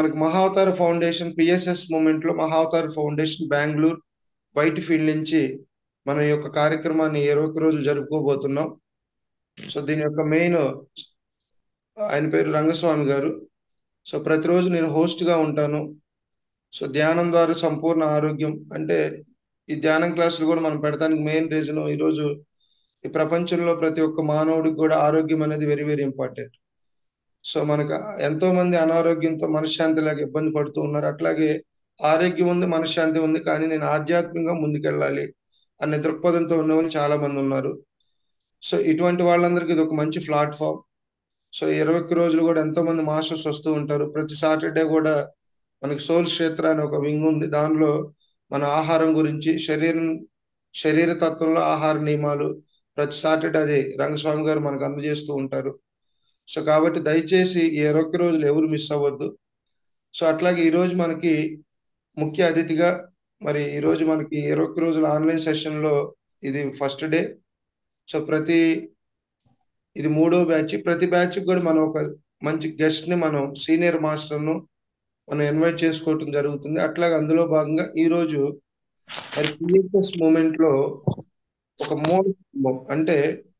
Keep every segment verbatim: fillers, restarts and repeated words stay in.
మనకి Mahavatar foundation PSS movement లో Mahavatara foundation Bengaluru Whitefield నుంచి మన యొక్క కార్యక్రమాన్ని ఇరవై ఒక్క రోజులు జరుపుకోబోతున్నాం. సో దీని యొక్క మెయిన్ ఆయన పేరు రంగస్వామి గారు. సో ప్రతిరోజు నేను host గా ఉంటాను. సో ధ్యానం ద్వారా సంపూర్ణ ఆరోగ్యం అంటే ఈ ధ్యానం క్లాసులు కూడా మనం పెడతానికి మెయిన్ రీజన్ ఈరోజు ఈ ప్రపంచంలో ప్రతి ఒక్క మానవుడికి కూడా ఆరోగ్యం అనేది వెరీ వెరీ ఇంపార్టెంట్. సో మనకు ఎంతో మంది అనారోగ్యంతో మనశ్శాంతి లేక ఇబ్బంది పడుతూ ఉన్నారు. అట్లాగే ఆరోగ్యం ఉంది, మనశ్శాంతి ఉంది, కానీ నేను ఆధ్యాత్మికంగా ముందుకెళ్ళాలి అనే దృక్పథంతో ఉన్న వాళ్ళు చాలా మంది ఉన్నారు. సో ఇటువంటి వాళ్ళందరికీ ఇది ఒక మంచి ప్లాట్ఫామ్. సో ఇరవై ఒక్క రోజులు కూడా ఎంతో మంది మాస్టర్స్ వస్తూ ఉంటారు. ప్రతి సాటర్డే కూడా మనకి సోల్ క్షేత్ర అనే ఒక వింగ్ ఉంది. దానిలో మన ఆహారం గురించి, శరీరం శరీర తత్వంలో ఆహార నియమాలు ప్రతి సాటర్డే అది రంగస్వామి గారు మనకు అందజేస్తూ ఉంటారు. సో కాబట్టి దయచేసి ఈ ఇరవై ఒక్క రోజులు ఎవరు మిస్ అవ్వద్దు. సో అట్లాగే ఈరోజు మనకి ముఖ్య అతిథిగా మరి ఈరోజు మనకి ఇరవై ఒక్క రోజుల ఆన్లైన్ సెషన్లో ఇది ఫస్ట్ డే. సో ప్రతి ఇది మూడో బ్యాచ్. ప్రతి బ్యాచ్ కూడా మనం ఒక మంచి గెస్ట్ ని మనం సీనియర్ మాస్టర్ను మనం ఇన్వైట్ చేసుకోవటం జరుగుతుంది. అట్లాగే అందులో భాగంగా ఈరోజు మరి పిఎస్ఎస్ మూమెంట్ లో ఒక మూల స్తంభం అంటే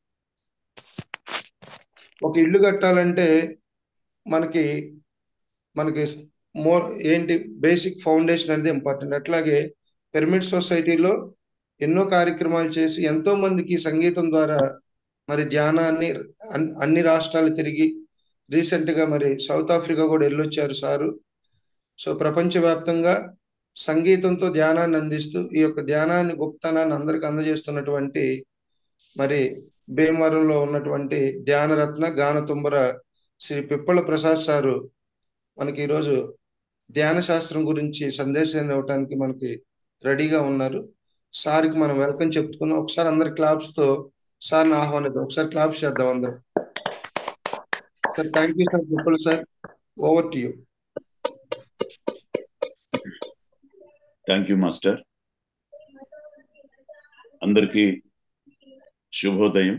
ఒక ఇల్లు కట్టాలంటే మనకి మనకి మో ఏంటి బేసిక్ ఫౌండేషన్ అనేది ఇంపార్టెంట్. అట్లాగే పిరమిడ్ సొసైటీలో ఎన్నో కార్యక్రమాలు చేసి ఎంతో మందికి సంగీతం ద్వారా మరి ధ్యానాన్ని అన్- అన్ని రాష్ట్రాలు తిరిగి రీసెంట్ గా మరి సౌత్ ఆఫ్రికా కూడా వెళ్ళొచ్చారు సారు. సో ప్రపంచవ్యాప్తంగా సంగీతంతో ధ్యానాన్ని అందిస్తూ ఈ యొక్క ధ్యానాన్ని గొప్పతనాన్ని అందరికి అందజేస్తున్నటువంటి మరి భీమవరంలో ఉన్నటువంటి ధ్యానరత్న గానతుంబర శ్రీ పిప్పళ ప్రసాద్ సారు మనకి ఈరోజు ధ్యాన శాస్త్రం గురించి సందేశాన్ని ఇవ్వడానికి మనకి రెడీగా ఉన్నారు. సార్కి మనం వెల్కమ్ చెప్పుకున్నాం. ఒకసారి అందరి క్లాప్స్ తో సార్ని ఆహ్వానిద్దాం. ఒకసారి క్లాప్స్ చేద్దాం అందరం. Sir thank you sir. Pippala sir, over to you. Thank you master. అందరికీ శుభోదయం,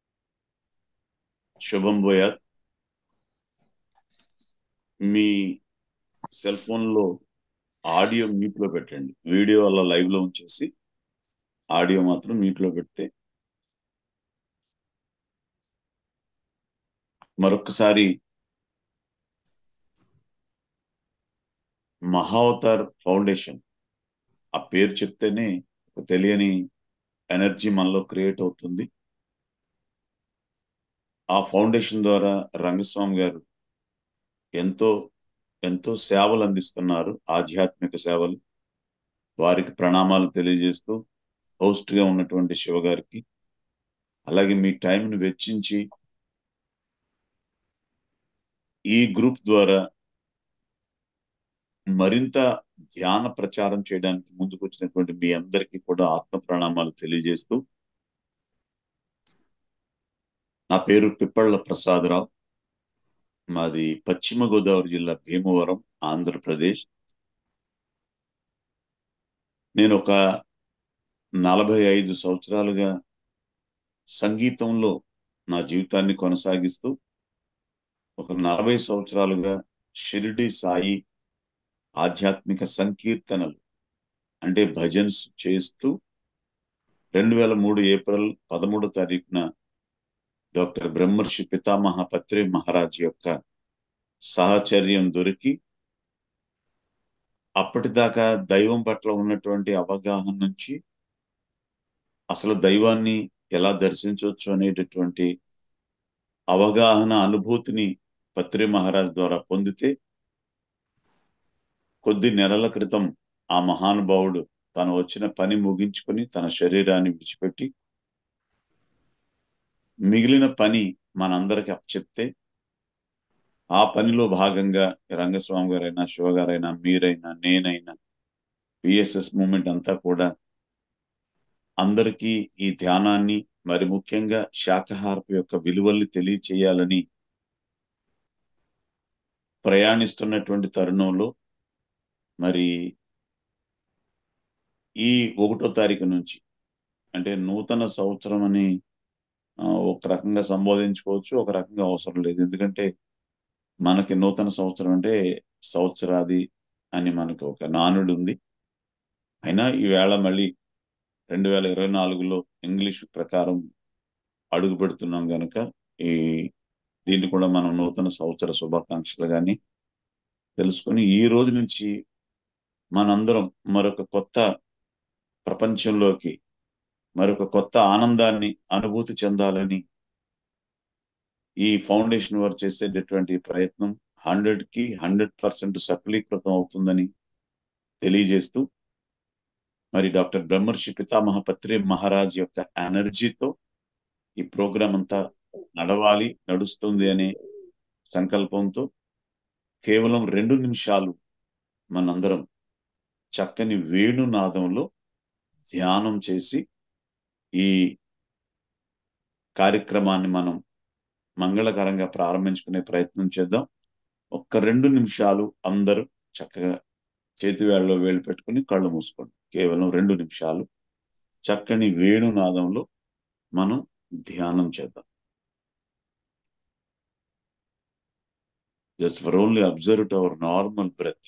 శుభం భూయాత్. మీ సెల్ ఫోన్లో ఆడియో మ్యూట్ లో పెట్టండి. వీడియో అలా లైవ్ లో ఉంచేసి ఆడియో మాత్రం మ్యూట్ లో పెడితే మరొకసారి మహావతార్ ఫౌండేషన్ ఆ పేరు చెప్తేనే ఒక తెలియని ఎనర్జీ మనలో క్రియేట్ అవుతుంది. ఆ ఫౌండేషన్ ద్వారా రంగస్వామి గారు ఎంతో ఎంతో సేవలు అందిస్తున్నారు, ఆధ్యాత్మిక సేవలు. వారికి ప్రణామాలు తెలియజేస్తూ హోస్ట్ గా ఉన్నటువంటి శివ గారికి, అలాగే మీ టైంను వెచ్చించి ఈ గ్రూప్ ద్వారా మరింత ధ్యాన ప్రచారం చేయడానికి ముందుకు వచ్చినటువంటి మీ అందరికీ కూడా ఆత్మ ప్రణామాలు తెలియజేస్తూ, నా పేరు పిప్పళ్ళ ప్రసాదరావు, మాది పశ్చిమ గోదావరి జిల్లా భీమవరం, ఆంధ్రప్రదేశ్. నేను ఒక నలభై ఐదు సంవత్సరాలుగా సంగీతంలో నా జీవితాన్ని కొనసాగిస్తూ, ఒక నలభై సంవత్సరాలుగా షిరిడి సాయి ఆధ్యాత్మిక సంకీర్తనలు అంటే భజన్స్ చేస్తూ రెండు వేల మూడు ఏప్రిల్ పదమూడో తారీఖున డాక్టర్ బ్రహ్మర్షి పితామహ పత్రి మహారాజ్ యొక్క సాహచర్యం దొరికి అప్పటిదాకా దైవం పట్ల ఉన్నటువంటి అవగాహన నుంచి అసలు దైవాన్ని ఎలా దర్శించవచ్చు అనేటటువంటి అవగాహన, అనుభూతిని పత్రి మహారాజ్ ద్వారా పొందితే కొద్ది నెలల క్రితం ఆ మహానుభావుడు తను వచ్చిన పని ముగించుకొని తన శరీరాన్ని విడిచిపెట్టి మిగిలిన పని మనందరికి అప్పచెప్తే ఆ పనిలో భాగంగా రంగస్వామి గారైనా, శివ గారైనా, మీరైనా, నేనైనా, పిఎస్ఎస్ మూమెంట్ అంతా కూడా అందరికీ ఈ ధ్యానాన్ని, మరి ముఖ్యంగా శాకాహారపు యొక్క విలువల్ని తెలియచేయాలని ప్రయాణిస్తున్నటువంటి తరుణంలో మరి ఈ ఒకటో తారీఖు నుంచి అంటే నూతన సంవత్సరం అని ఒక రకంగా సంబోధించుకోవచ్చు, ఒక రకంగా అవసరం లేదు. ఎందుకంటే మనకి నూతన సంవత్సరం అంటే సంవత్సరాది అని మనకు ఒక నానుడు ఉంది. అయినా ఈవేళ మళ్ళీ రెండు వేల ఇరవై నాలుగులో ఇంగ్లీష్ ప్రకారం అడుగు పెడుతున్నాం కనుక ఈ దీన్ని కూడా మనం నూతన సంవత్సర శుభాకాంక్షలు కానీ తెలుసుకొని ఈ రోజు నుంచి మనందరం మరొక కొత్త ప్రపంచంలోకి మరొక కొత్త ఆనందాన్ని అనుభూతి చెందాలని ఈ ఫౌండేషన్ వారు చేసేటటువంటి ప్రయత్నం హండ్రెడ్ కి హండ్రెడ్ పర్సెంట్ సఫలీకృతం అవుతుందని తెలియజేస్తూ, మరి డాక్టర్ బ్రహ్మర్షి పితామహ పత్రి మహారాజ్ యొక్క ఎనర్జీతో ఈ ప్రోగ్రాం అంతా నడవాలి, నడుస్తుంది అనే సంకల్పంతో కేవలం రెండు నిమిషాలు మనందరం చక్కని వేణునాదంలో ధ్యానం చేసి ఈ కార్యక్రమాన్ని మనం మంగళకరంగా ప్రారంభించుకునే ప్రయత్నం చేద్దాం. ఒక్క రెండు నిమిషాలు అందరూ చక్కగా చేతి వేళ్ళలో వేలు పెట్టుకుని కళ్ళు మూసుకోండి. కేవలం రెండు నిమిషాలు చక్కని వేణునాదంలో మనం ధ్యానం చేద్దాం. Just for only observe to our normal breath.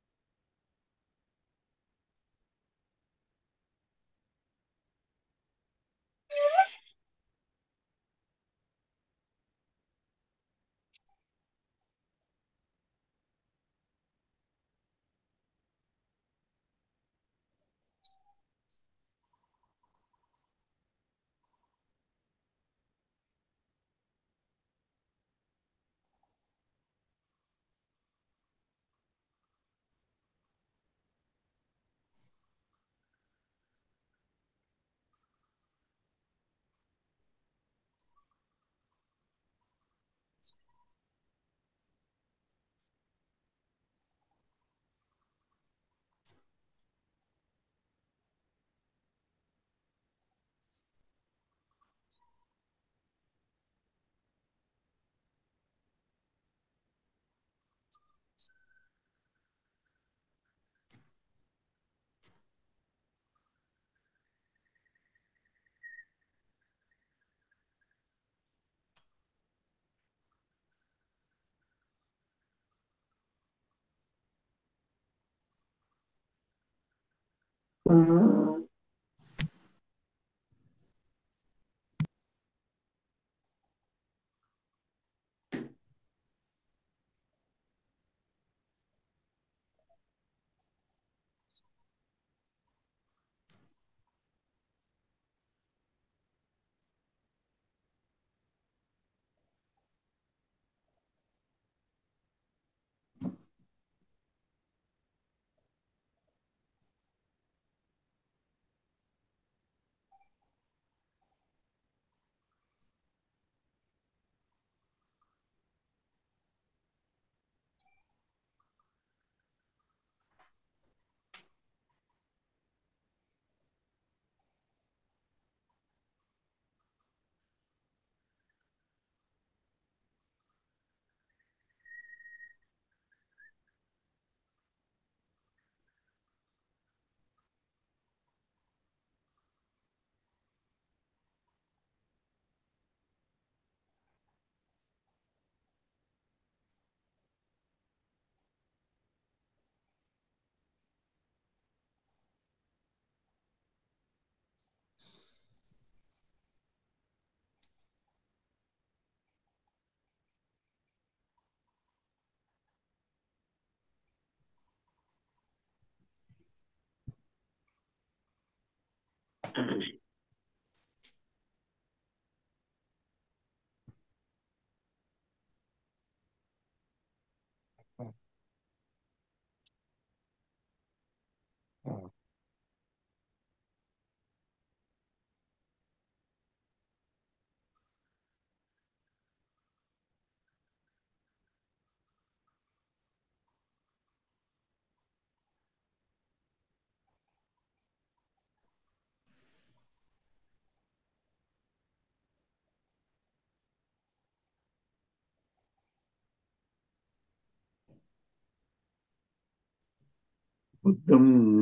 బుద్ధం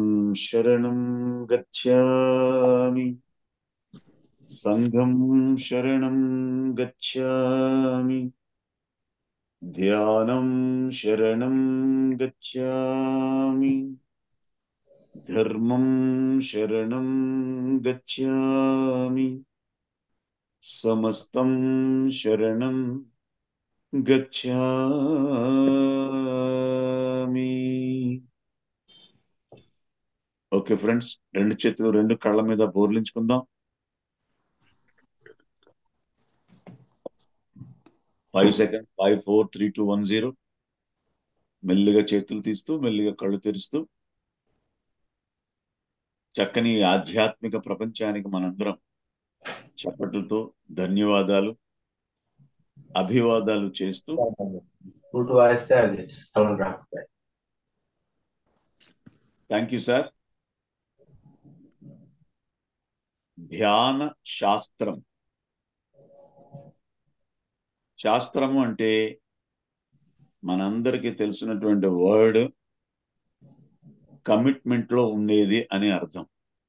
శరణం గచ్ఛామి, సంఘం శరణం గచ్ఛామి, ధ్యానం శరణం గచ్ఛామి, ధర్మం శరణం గచ్ఛామి, సమస్తం శరణం గచ్ఛామి. ఓకే ఫ్రెండ్స్, రెండు చేతులు రెండు కళ్ళ మీద బోర్లించుకుందాం. Five second five four three two one zero. మెల్లిగా చేతులు తీస్తూ మెల్లిగా కళ్ళు తెరుస్తూ చక్కని ఆధ్యాత్మిక ప్రపంచానికి మనందరం చప్పట్లతో ధన్యవాదాలు అభివాదాలు చేస్తూ థ్యాంక్ యూ సార్. ధ్యాన శాస్త్రం. శాస్త్రము అంటే మనందరికీ తెలిసినటువంటి వర్డ్ కమిట్మెంట్ లో ఉండేది అని అర్థం.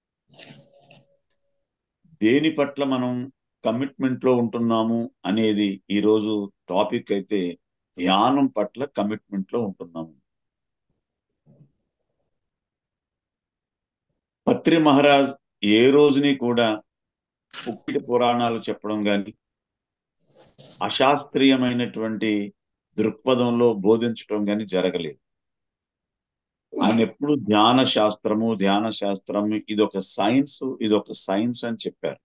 దేని పట్ల మనం కమిట్మెంట్ లో ఉంటున్నాము అనేది ఈరోజు టాపిక్ అయితే, ధ్యానం పట్ల కమిట్మెంట్ లో ఉంటున్నాము. పత్రి మహారాజ్ ఏ రోజుని కూడా పుక్కిటి పురాణాలు చెప్పడం కానీ అశాస్త్రీయమైనటువంటి దృక్పథంలో బోధించడం కానీ జరగలేదు. ఆయన ఎప్పుడు ధ్యాన శాస్త్రము ధ్యాన శాస్త్రం ఇది ఒక సైన్స్ ఇది ఒక సైన్స్ అని చెప్పారు.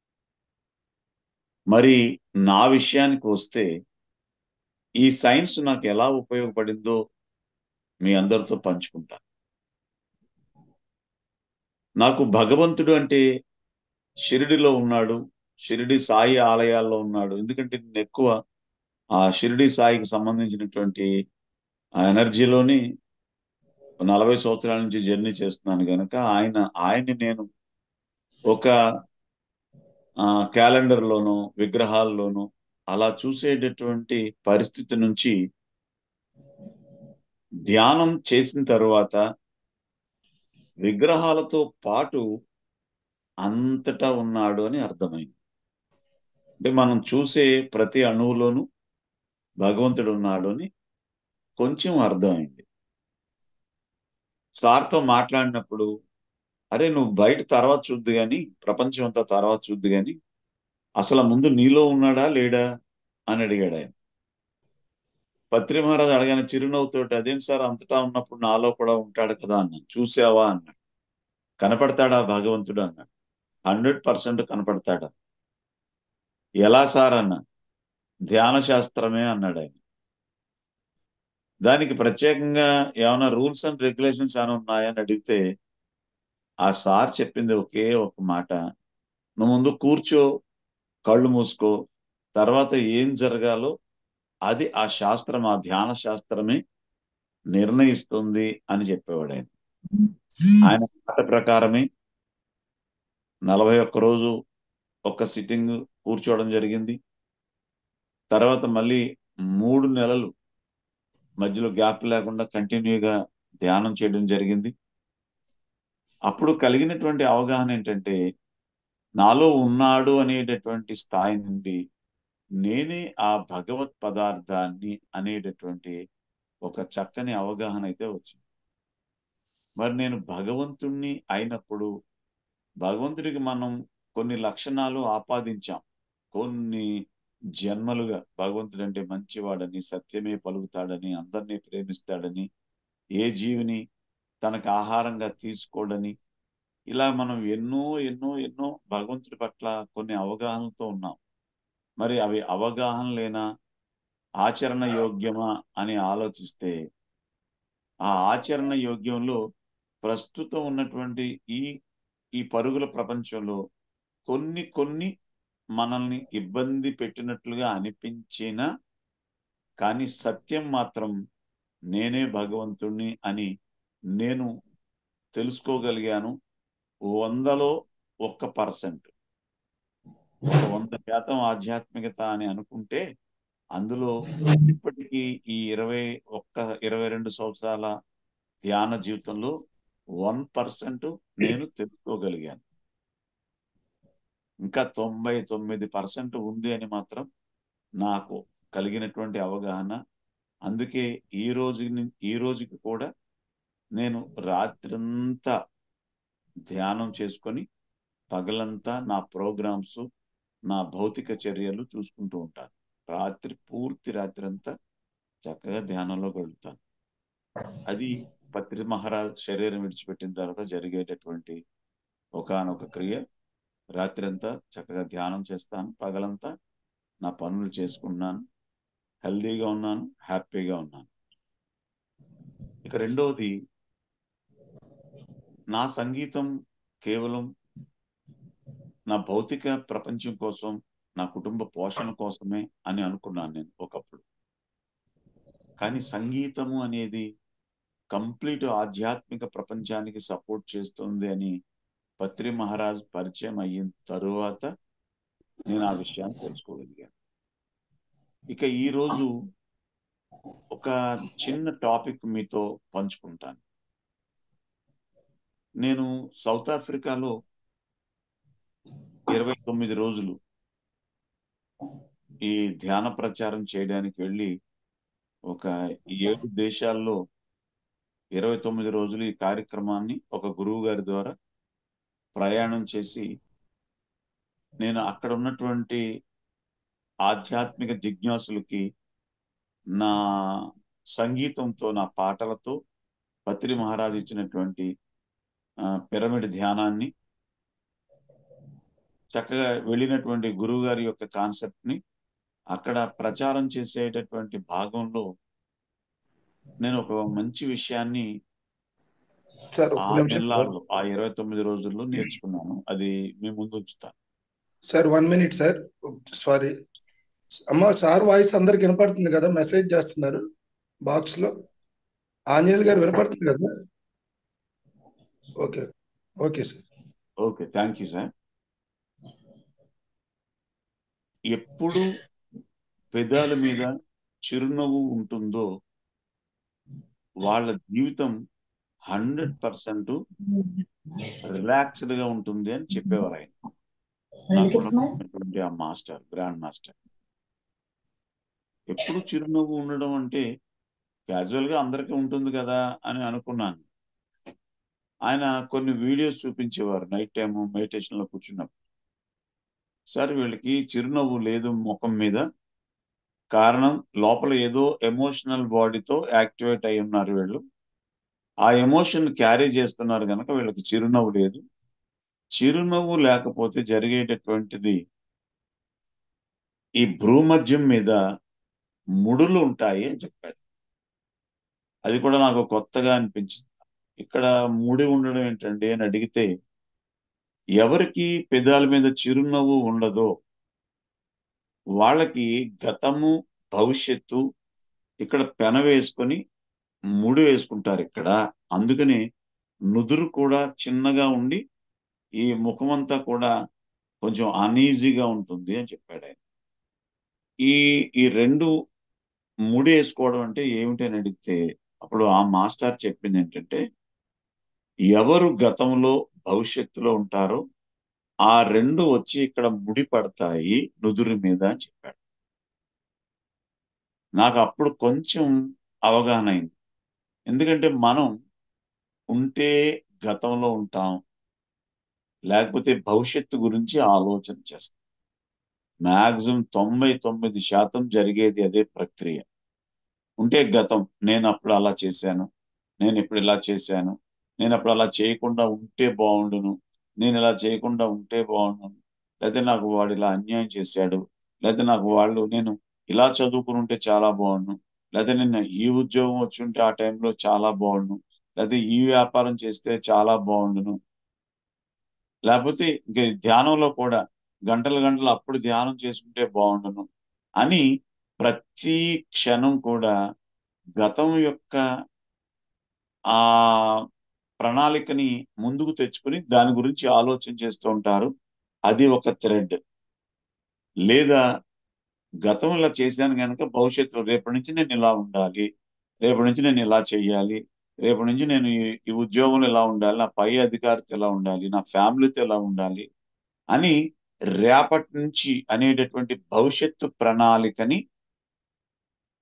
మరి నా విషయానికి వస్తే ఈ సైన్స్ నాకు ఎలా ఉపయోగపడిందో మీ అందరితో పంచుకుంటాను. నాకు భగవంతుడు అంటే షిరిడిలో ఉన్నాడు, షిరిడి సాయి ఆలయాల్లో ఉన్నాడు. ఎందుకంటే నేను ఎక్కువ ఆ షిరిడి సాయికి సంబంధించినటువంటి ఆ ఎనర్జీలోని నలభై సంవత్సరాల నుంచి జర్నీ చేస్తున్నాను కనుక ఆయన ఆయన్ని నేను ఒక క్యాలెండర్లోనూ విగ్రహాల్లోనూ అలా చూసేటటువంటి పరిస్థితి నుంచి ధ్యానం చేసిన తరువాత విగ్రహాలతో పాటు అంతటా ఉన్నాడు అని అర్థమైంది. అంటే మనం చూసే ప్రతి అణువులోనూ భగవంతుడు ఉన్నాడు అని కొంచెం అర్థమైంది. సార్తో మాట్లాడినప్పుడు, అరే నువ్వు బయట తర్వాత చూద్దు కానీ ప్రపంచం అంతా తర్వాత చూద్దు కానీ అసలు ముందు నీలో ఉన్నాడా లేడా అని అడిగాడు ఆయన. పత్రి మహారాజు అడగానే చిరునవ్వుతోటి, అదేంటి సార్ అంతటా ఉన్నప్పుడు నాలో కూడా ఉంటాడు కదా అన్నాడు. చూసావా అన్నాడు. కనపడతాడా భగవంతుడు అన్నాడు. హండ్రెడ్ పర్సెంట్ కనపడతాడా. ఎలా సార్ అన్నా. ధ్యాన శాస్త్రమే అన్నాడు ఆయన. దానికి ప్రత్యేకంగా ఏమైనా రూల్స్ అండ్ రెగ్యులేషన్స్ ఏమైనా ఉన్నాయని అడిగితే ఆ సార్ చెప్పింది ఒకే ఒక మాట, నువ్వు ముందు కూర్చో, కళ్ళు మూసుకో, తర్వాత ఏం జరగాలో అది ఆ శాస్త్రం ఆ ధ్యాన శాస్త్రమే నిర్ణయిస్తుంది అని చెప్పేవాడు ఆయన. ఆయన మాట ప్రకారమే నలభై ఒక్క రోజు ఒక్క సిట్టింగ్ కూర్చోవడం జరిగింది. తర్వాత మళ్ళీ మూడు నెలలు మధ్యలో గ్యాప్ లేకుండా కంటిన్యూగా ధ్యానం చేయడం జరిగింది. అప్పుడు కలిగినటువంటి అవగాహన ఏంటంటే, నాలో ఉన్నాడు అనేటటువంటి స్థాయి నుండి నేనే ఆ భగవత్ పదార్థాన్ని అనేటటువంటి ఒక చక్కని అవగాహన అయితే వచ్చింది. మరి నేను భగవంతుణ్ణి అయినప్పుడు భగవంతుడికి మనం కొన్ని లక్షణాలు ఆపాదించాం. కొన్ని జన్మలుగా భగవంతుడు అంటే మంచివాడని, సత్యమే పలుకుతాడని, అందరినీ ప్రేమిస్తాడని, ఏ జీవిని తనకు ఆహారంగా తీసుకోడని, ఇలా మనం ఎన్నో ఎన్నో ఎన్నో భగవంతుడి పట్ల కొన్ని అవగాహనలతో ఉన్నాం. మరి అవి అవగాహన లేనా, ఆచరణ యోగ్యమా అని ఆలోచిస్తే ఆ ఆచరణ యోగ్యంలో ప్రస్తుతం ఉన్నటువంటి ఈ ఈ పరుగుల ప్రపంచంలో కొన్ని కొన్ని మనల్ని ఇబ్బంది పెట్టినట్లుగా అనిపించినా కానీ సత్యం మాత్రం నేనే భగవంతుణ్ణి అని నేను తెలుసుకోగలిగాను. వందలో ఒక్క పర్సెంట్ వంద శాతం ఆధ్యాత్మికత అని అనుకుంటే అందులో ఇప్పటికీ ఈ ఇరవై ఒక్క ఇరవై రెండు సంవత్సరాల ధ్యాన జీవితంలో వన్ పర్సెంట్ నేను తెలుసుకోగలిగాను. ఇంకా తొంభై తొమ్మిది పర్సెంట్ ఉంది అని మాత్రం నాకు కలిగినటువంటి అవగాహన అందుకే ఈ రోజు ఈ రోజుకి కూడా నేను రాత్రంతా ధ్యానం చేసుకొని పగలంతా నా ప్రోగ్రామ్స్, నా భౌతిక చర్యలు చూసుకుంటూ ఉంటాను. రాత్రి పూర్తి రాత్రి అంతా చక్కగా ధ్యానంలో గడుపుతాను. అది పత్రి మహారాజ్ శరీరం విడిచిపెట్టిన తర్వాత జరిగేటటువంటి ఒకానొక క్రియ. రాత్రి అంతా చక్కగా ధ్యానం చేస్తాను, పగలంతా నా పనులు చేసుకున్నాను, హెల్దీగా ఉన్నాను, హ్యాపీగా ఉన్నాను. ఇక రెండవది, నా సంగీతం కేవలం నా భౌతిక ప్రపంచం కోసం, నా కుటుంబ పోషణ కోసమే అని అనుకున్నాను నేను ఒకప్పుడు. కానీ సంగీతము అనేది కంప్లీట్ ఆధ్యాత్మిక ప్రపంచానికి సపోర్ట్ చేస్తుంది అని పత్రి మహారాజ్ పరిచయం అయిన తరువాత నేను ఆ విషయాన్ని తెలుసుకోగలిగాను. ఇక ఈరోజు ఒక చిన్న టాపిక్ మీతో పంచుకుంటాను. నేను సౌత్ ఆఫ్రికాలో ఇరవై తొమ్మిది రోజులు ఈ ధ్యాన ప్రచారం చేయడానికి వెళ్ళి ఒక ఏడు దేశాల్లో ఇరవై తొమ్మిది రోజులు ఈ కార్యక్రమాన్ని ఒక గురువు గారి ద్వారా ప్రయాణం చేసి నేను అక్కడ ఉన్నటువంటి ఆధ్యాత్మిక జిజ్ఞాసులకి నా సంగీతంతో, నా పాటలతో పత్రి మహారాజ్ ఇచ్చినటువంటి పిరమిడ్ ధ్యానాన్ని, చక్కగా వెళ్ళినటువంటి గురువు గారి యొక్క కాన్సెప్ట్ ని అక్కడ ప్రచారం చేసేటటువంటి భాగంలో నేను ఒక మంచి విషయాన్ని ఆ నెలల్లో, ఆ ఇరవై తొమ్మిది రోజుల్లో నేర్చుకున్నాను. అది మీ ముందు ఉంచుతాను. Sir one minute sir, sorry అమ్మ. సార్ వాయిస్ అందరికి వినపడుతుంది కదా? మెసేజ్ చేస్తున్నారు బాక్స్ లో. ఆంజనేయులు గారు వినపడుతుంది కదా? Okay okay sir. Okay, thank you sir. ఎప్పుడు పెదాల మీద చిరునవ్వు ఉంటుందో వాళ్ళ జీవితం హండ్రెడ్ పర్సెంట్ రిలాక్స్డ్ గా ఉంటుంది అని చెప్పేవారు ఆయన. నాకున్నటువంటి ఆ మాస్టర్, గ్రాండ్ మాస్టర్. ఎప్పుడు చిరునవ్వు ఉండడం అంటే క్యాజువల్ గా అందరికీ ఉంటుంది కదా అని అనుకున్నాను. ఆయన కొన్ని వీడియోస్ చూపించేవారు నైట్ టైం మెడిటేషన్ లో కూర్చున్నప్పుడు. సార్ వీళ్ళకి చిరునవ్వు లేదు ముఖం మీద, కారణం లోపల ఏదో ఎమోషనల్ బాడీతో యాక్టివేట్ అయి ఉన్నారు వీళ్ళు. ఆ ఎమోషన్ క్యారీ చేస్తున్నారు కనుక వీళ్ళకి చిరునవ్వు లేదు. చిరునవ్వు లేకపోతే జరిగేటటువంటిది, ఈ భ్రూమధ్యం మీద ముడులు ఉంటాయి అని చెప్పారు. అది కూడా నాకు కొత్తగా అనిపించింది. ఇక్కడ ముడి ఉండడం ఏంటండి అని అడిగితే, ఎవరికి పెదాల మీద చిరునవ్వు ఉండదో వాళ్ళకి గతము, భవిష్యత్తు ఇక్కడ పెన వేసుకొని ముడి వేసుకుంటారు ఇక్కడ. అందుకని నుదురు కూడా చిన్నగా ఉండి ఈ ముఖమంతా కూడా కొంచెం అన్ఈజీగా ఉంటుంది అని చెప్పాడు ఆయన. ఈ ఈ రెండు ముడి వేసుకోవడం అంటే ఏమిటి అని అడిగితే, అప్పుడు ఆ మాస్టర్ చెప్పింది ఏంటంటే, ఎవరు గతంలో భవిష్యత్తులో ఉంటారో ఆ రెండు వచ్చి ఇక్కడ ముడి పడతాయి నుదురు మీద అని చెప్పాడు. నాకు అప్పుడు కొంచెం అవగాహన అయింది. ఎందుకంటే మనం ఉంటే గతంలో ఉంటాం, లేకపోతే భవిష్యత్తు గురించి ఆలోచన చేస్తాం. మ్యాక్సిమం తొంభై తొమ్మిది శాతం జరిగేది అదే ప్రక్రియ. ఉంటే గతం, నేను అప్పుడు అలా చేశాను, నేను ఇప్పుడు ఇలా చేశాను, నేను అప్పుడు అలా చేయకుండా ఉంటే బాగుండును, నేను ఇలా చేయకుండా ఉంటే బాగుండును, లేకపోతే నాకు వాడు ఇలా అన్యాయం చేశాడు, లేకపోతే నాకు వాళ్ళు నేను ఇలా చదువుకుని ఉంటే చాలా బాగుండు, లేకపోతే నేను ఈ ఉద్యోగం వచ్చి ఉంటే ఆ టైంలో చాలా బాగుండు, లేకపోతే ఈ వ్యాపారం చేస్తే చాలా బాగుండును, లేకపోతే ఇంకా ధ్యానంలో కూడా గంటలు గంటలు అప్పుడు ధ్యానం చేసుకుంటే బాగుండును అని ప్రతి క్షణం కూడా గతం యొక్క ఆ ప్రణాళికని ముందుకు తెచ్చుకుని దాని గురించి ఆలోచన చేస్తూ ఉంటారు. అది ఒక థ్రెడ్. లేదా గతం ఇలా చేశాను కనుక భవిష్యత్తులో రేపటి నుంచి నేను ఇలా ఉండాలి, రేపటి నుంచి నేను ఇలా చెయ్యాలి, రేపటి నుంచి నేను ఈ ఉద్యోగంలో ఎలా ఉండాలి, నా పై అధికారితో ఎలా ఉండాలి, నా ఫ్యామిలీతో ఎలా ఉండాలి అని రేపటి నుంచి అనేటటువంటి భవిష్యత్తు ప్రణాళికని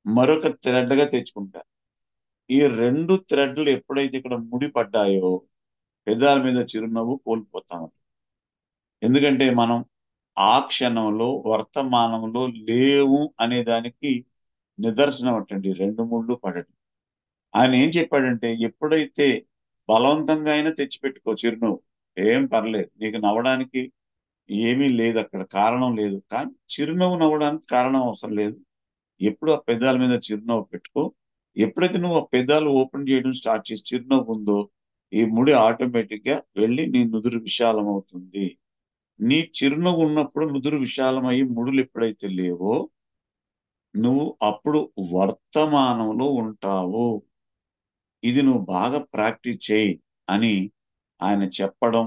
మరొక థ్రెడ్గా తెచ్చుకుంటారు. ఈ రెండు థ్రెడ్లు ఎప్పుడైతే ఇక్కడ ముడిపడ్డాయో పెదాల మీద చిరునవ్వు కోల్పోతాం. ఎందుకంటే మనం ఆ క్షణంలో వర్తమానంలో లేవు అనే దానికి నిదర్శనం అటండి రెండు ముళ్ళు పడటం. ఆయన ఏం చెప్పాడంటే ఎప్పుడైతే బలవంతంగా అయినా తెచ్చిపెట్టుకో చిరునవ్వు, ఏం పర్లేదు, నీకు నవ్వడానికి ఏమీ లేదు, అక్కడ కారణం లేదు. కానీ చిరునవ్వు నవ్వడానికి కారణం అవసరం లేదు. ఎప్పుడు ఆ పెదాల మీద చిరునవ్వు పెట్టుకో. ఎప్పుడైతే నువ్వు ఆ పెదాలు ఓపెన్ చేయడం స్టార్ట్ చేసి చిరునవ్వు ఉందో ఈ ముడి ఆటోమేటిక్ గా వెళ్ళి నీ నుదురు విశాలం అవుతుంది. నీ చిరునవ్వు ఉన్నప్పుడు నుదురు విశాలమయ్యి ముడులు ఎప్పుడైతే లేవో నువ్వు అప్పుడు వర్తమానంలో ఉంటావు. ఇది నువ్వు బాగా ప్రాక్టీస్ చేయి అని ఆయన చెప్పడం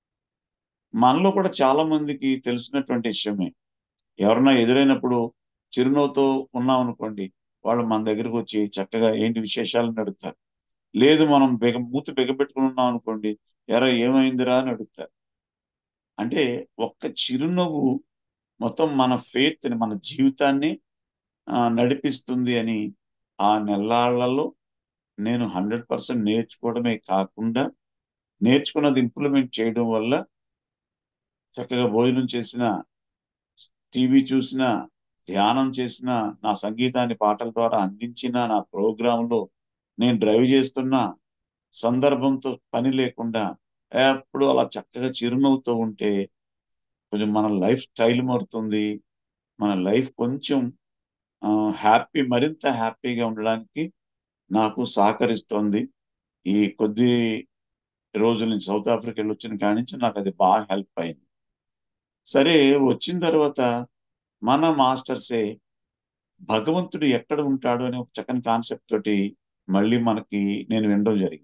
మనలో కూడా చాలా మందికి తెలిసినటువంటి విషయమే. ఎవరన్నా ఎదురైనప్పుడు చిరునవ్వుతో ఉన్నాం అనుకోండి, వాళ్ళు మన దగ్గరకు వచ్చి చక్కగా ఏంటి విశేషాలను అడుగుతారు. లేదు మనం బెగ మూతి బిగబెట్టుకుని ఉన్నాం అనుకోండి, ఎరా ఏమైందిరా అని అడుగుతారు. అంటే ఒక్క చిరునవ్వు మొత్తం మన ఫెయిత్ ని మన జీవితాన్ని ఆ, నడిపిస్తుంది అని ఆ నెల్లాళ్లలో నేను హండ్రెడ్ పర్సెంట్ నేర్చుకోవడమే కాకుండా నేర్చుకున్నది ఇంప్లిమెంట్ చేయడం వల్ల చక్కగా భోజనం చేసిన, టీవీ చూసిన, ధ్యానం చేసిన, నా సంగీతాన్ని పాటల ద్వారా అందించిన, నా ప్రోగ్రాంలో నేను డ్రైవ్ చేస్తున్న సందర్భంతో పని లేకుండా ఎప్పుడు అలా చక్కగా చిరునవ్వుతూ ఉంటే కొంచెం మన లైఫ్ స్టైల్ మారుతుంది. మన లైఫ్ కొంచెం హ్యాపీ, మరింత హ్యాపీగా ఉండడానికి నాకు సహకరిస్తోంది. ఈ కొద్ది రోజుల నుంచి సౌత్ ఆఫ్రికా వెళ్ళి వచ్చిన కాడి నుంచి నాకు అది బాగా హెల్ప్ అయింది. సరే, వచ్చిన తర్వాత మన మాస్టర్సే భగవంతుడు ఎక్కడ ఉంటాడు అనే ఒక చక్కని కాన్సెప్ట్ తోటి మళ్ళీ మనకి నేను వినడం జరిగింది.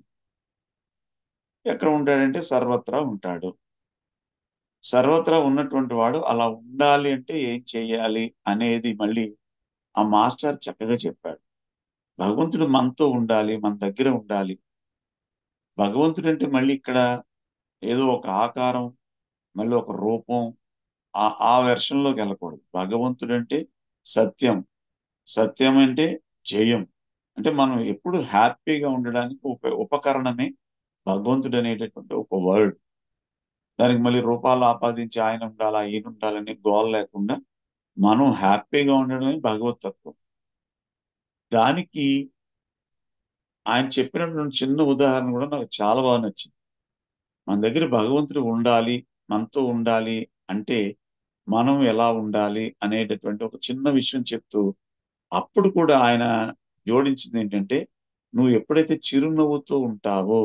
ఎక్కడ ఉంటాడంటే సర్వత్రా ఉంటాడు. సర్వత్రా ఉన్నటువంటి వాడు అలా ఉండాలి అంటే ఏం చెయ్యాలి అనేది మళ్ళీ ఆ మాస్టర్ చక్కగా చెప్పాడు. భగవంతుడు మనతో ఉండాలి, మన దగ్గర ఉండాలి. భగవంతుడు అంటే మళ్ళీ ఇక్కడ ఏదో ఒక ఆకారం, మళ్ళీ ఒక రూపం, ఆ ఆ వెర్షన్లోకి వెళ్ళకూడదు. భగవంతుడు అంటే సత్యం, సత్యం అంటే జయం. అంటే మనం ఎప్పుడు హ్యాపీగా ఉండడానికి ఒక ఉపకరణమే భగవంతుడు అనేటటువంటి ఒక వర్డ్. దానికి మళ్ళీ రూపాలు ఆపాదించి ఆయన ఉండాలా ఈయన ఉండాలని గోల్ లేకుండా మనం హ్యాపీగా ఉండడమే భగవతత్వం. దానికి ఆయన చెప్పినటువంటి చిన్న ఉదాహరణ కూడా నాకు చాలా బాగా నచ్చింది. మన దగ్గర భగవంతుడు ఉండాలి, మనతో ఉండాలి అంటే మనం ఎలా ఉండాలి అనేటటువంటి ఒక చిన్న విషయం చెప్తూ అప్పుడు కూడా ఆయన జోడించింది ఏంటంటే నువ్వు ఎప్పుడైతే చిరునవ్వుతో ఉంటావో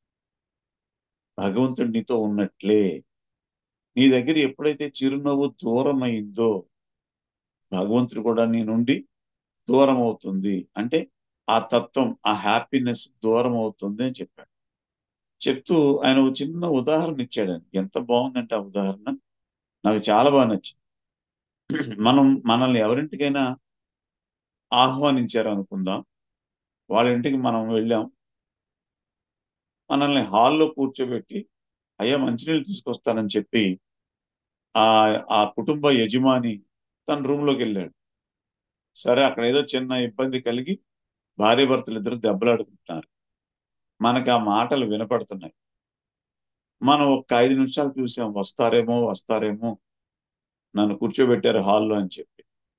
భగవంతుడు నీతో ఉన్నట్లే. నీ దగ్గర ఎప్పుడైతే చిరునవ్వు దూరం అయిందో భగవంతుడు కూడా నీ నుండి దూరం అవుతుంది. అంటే ఆ తత్వం, ఆ హ్యాపీనెస్ దూరం అవుతుంది అని చెప్పాడు. చెప్తూ ఆయన ఒక చిన్న ఉదాహరణ ఇచ్చాడండి. ఎంత బాగుందంటే ఆ ఉదాహరణ నాకు చాలా బాగా నచ్చింది. మనం మనల్ని ఎవరింటికైనా ఆహ్వానించారు అనుకుందాం. వాళ్ళ ఇంటికి మనం వెళ్ళాం. మనల్ని హాల్లో కూర్చోబెట్టి అయ్యా మంచినీళ్ళు తీసుకొస్తానని చెప్పి ఆ ఆ కుటుంబ యజమాని తన రూమ్ లోకి వెళ్ళాడు. సరే, అక్కడ ఏదో చిన్న ఇబ్బంది కలిగి భార్య భర్తలు ఇద్దరు దెబ్బలాడుకుంటున్నారు. మనకి ఆ మాటలు వినపడుతున్నాయి. మనం ఒక ఐదు నిమిషాలు చూసాం, వస్తారేమో వస్తారేమో నన్ను కూర్చోబెట్టారు హాల్లో అని చెప్పి.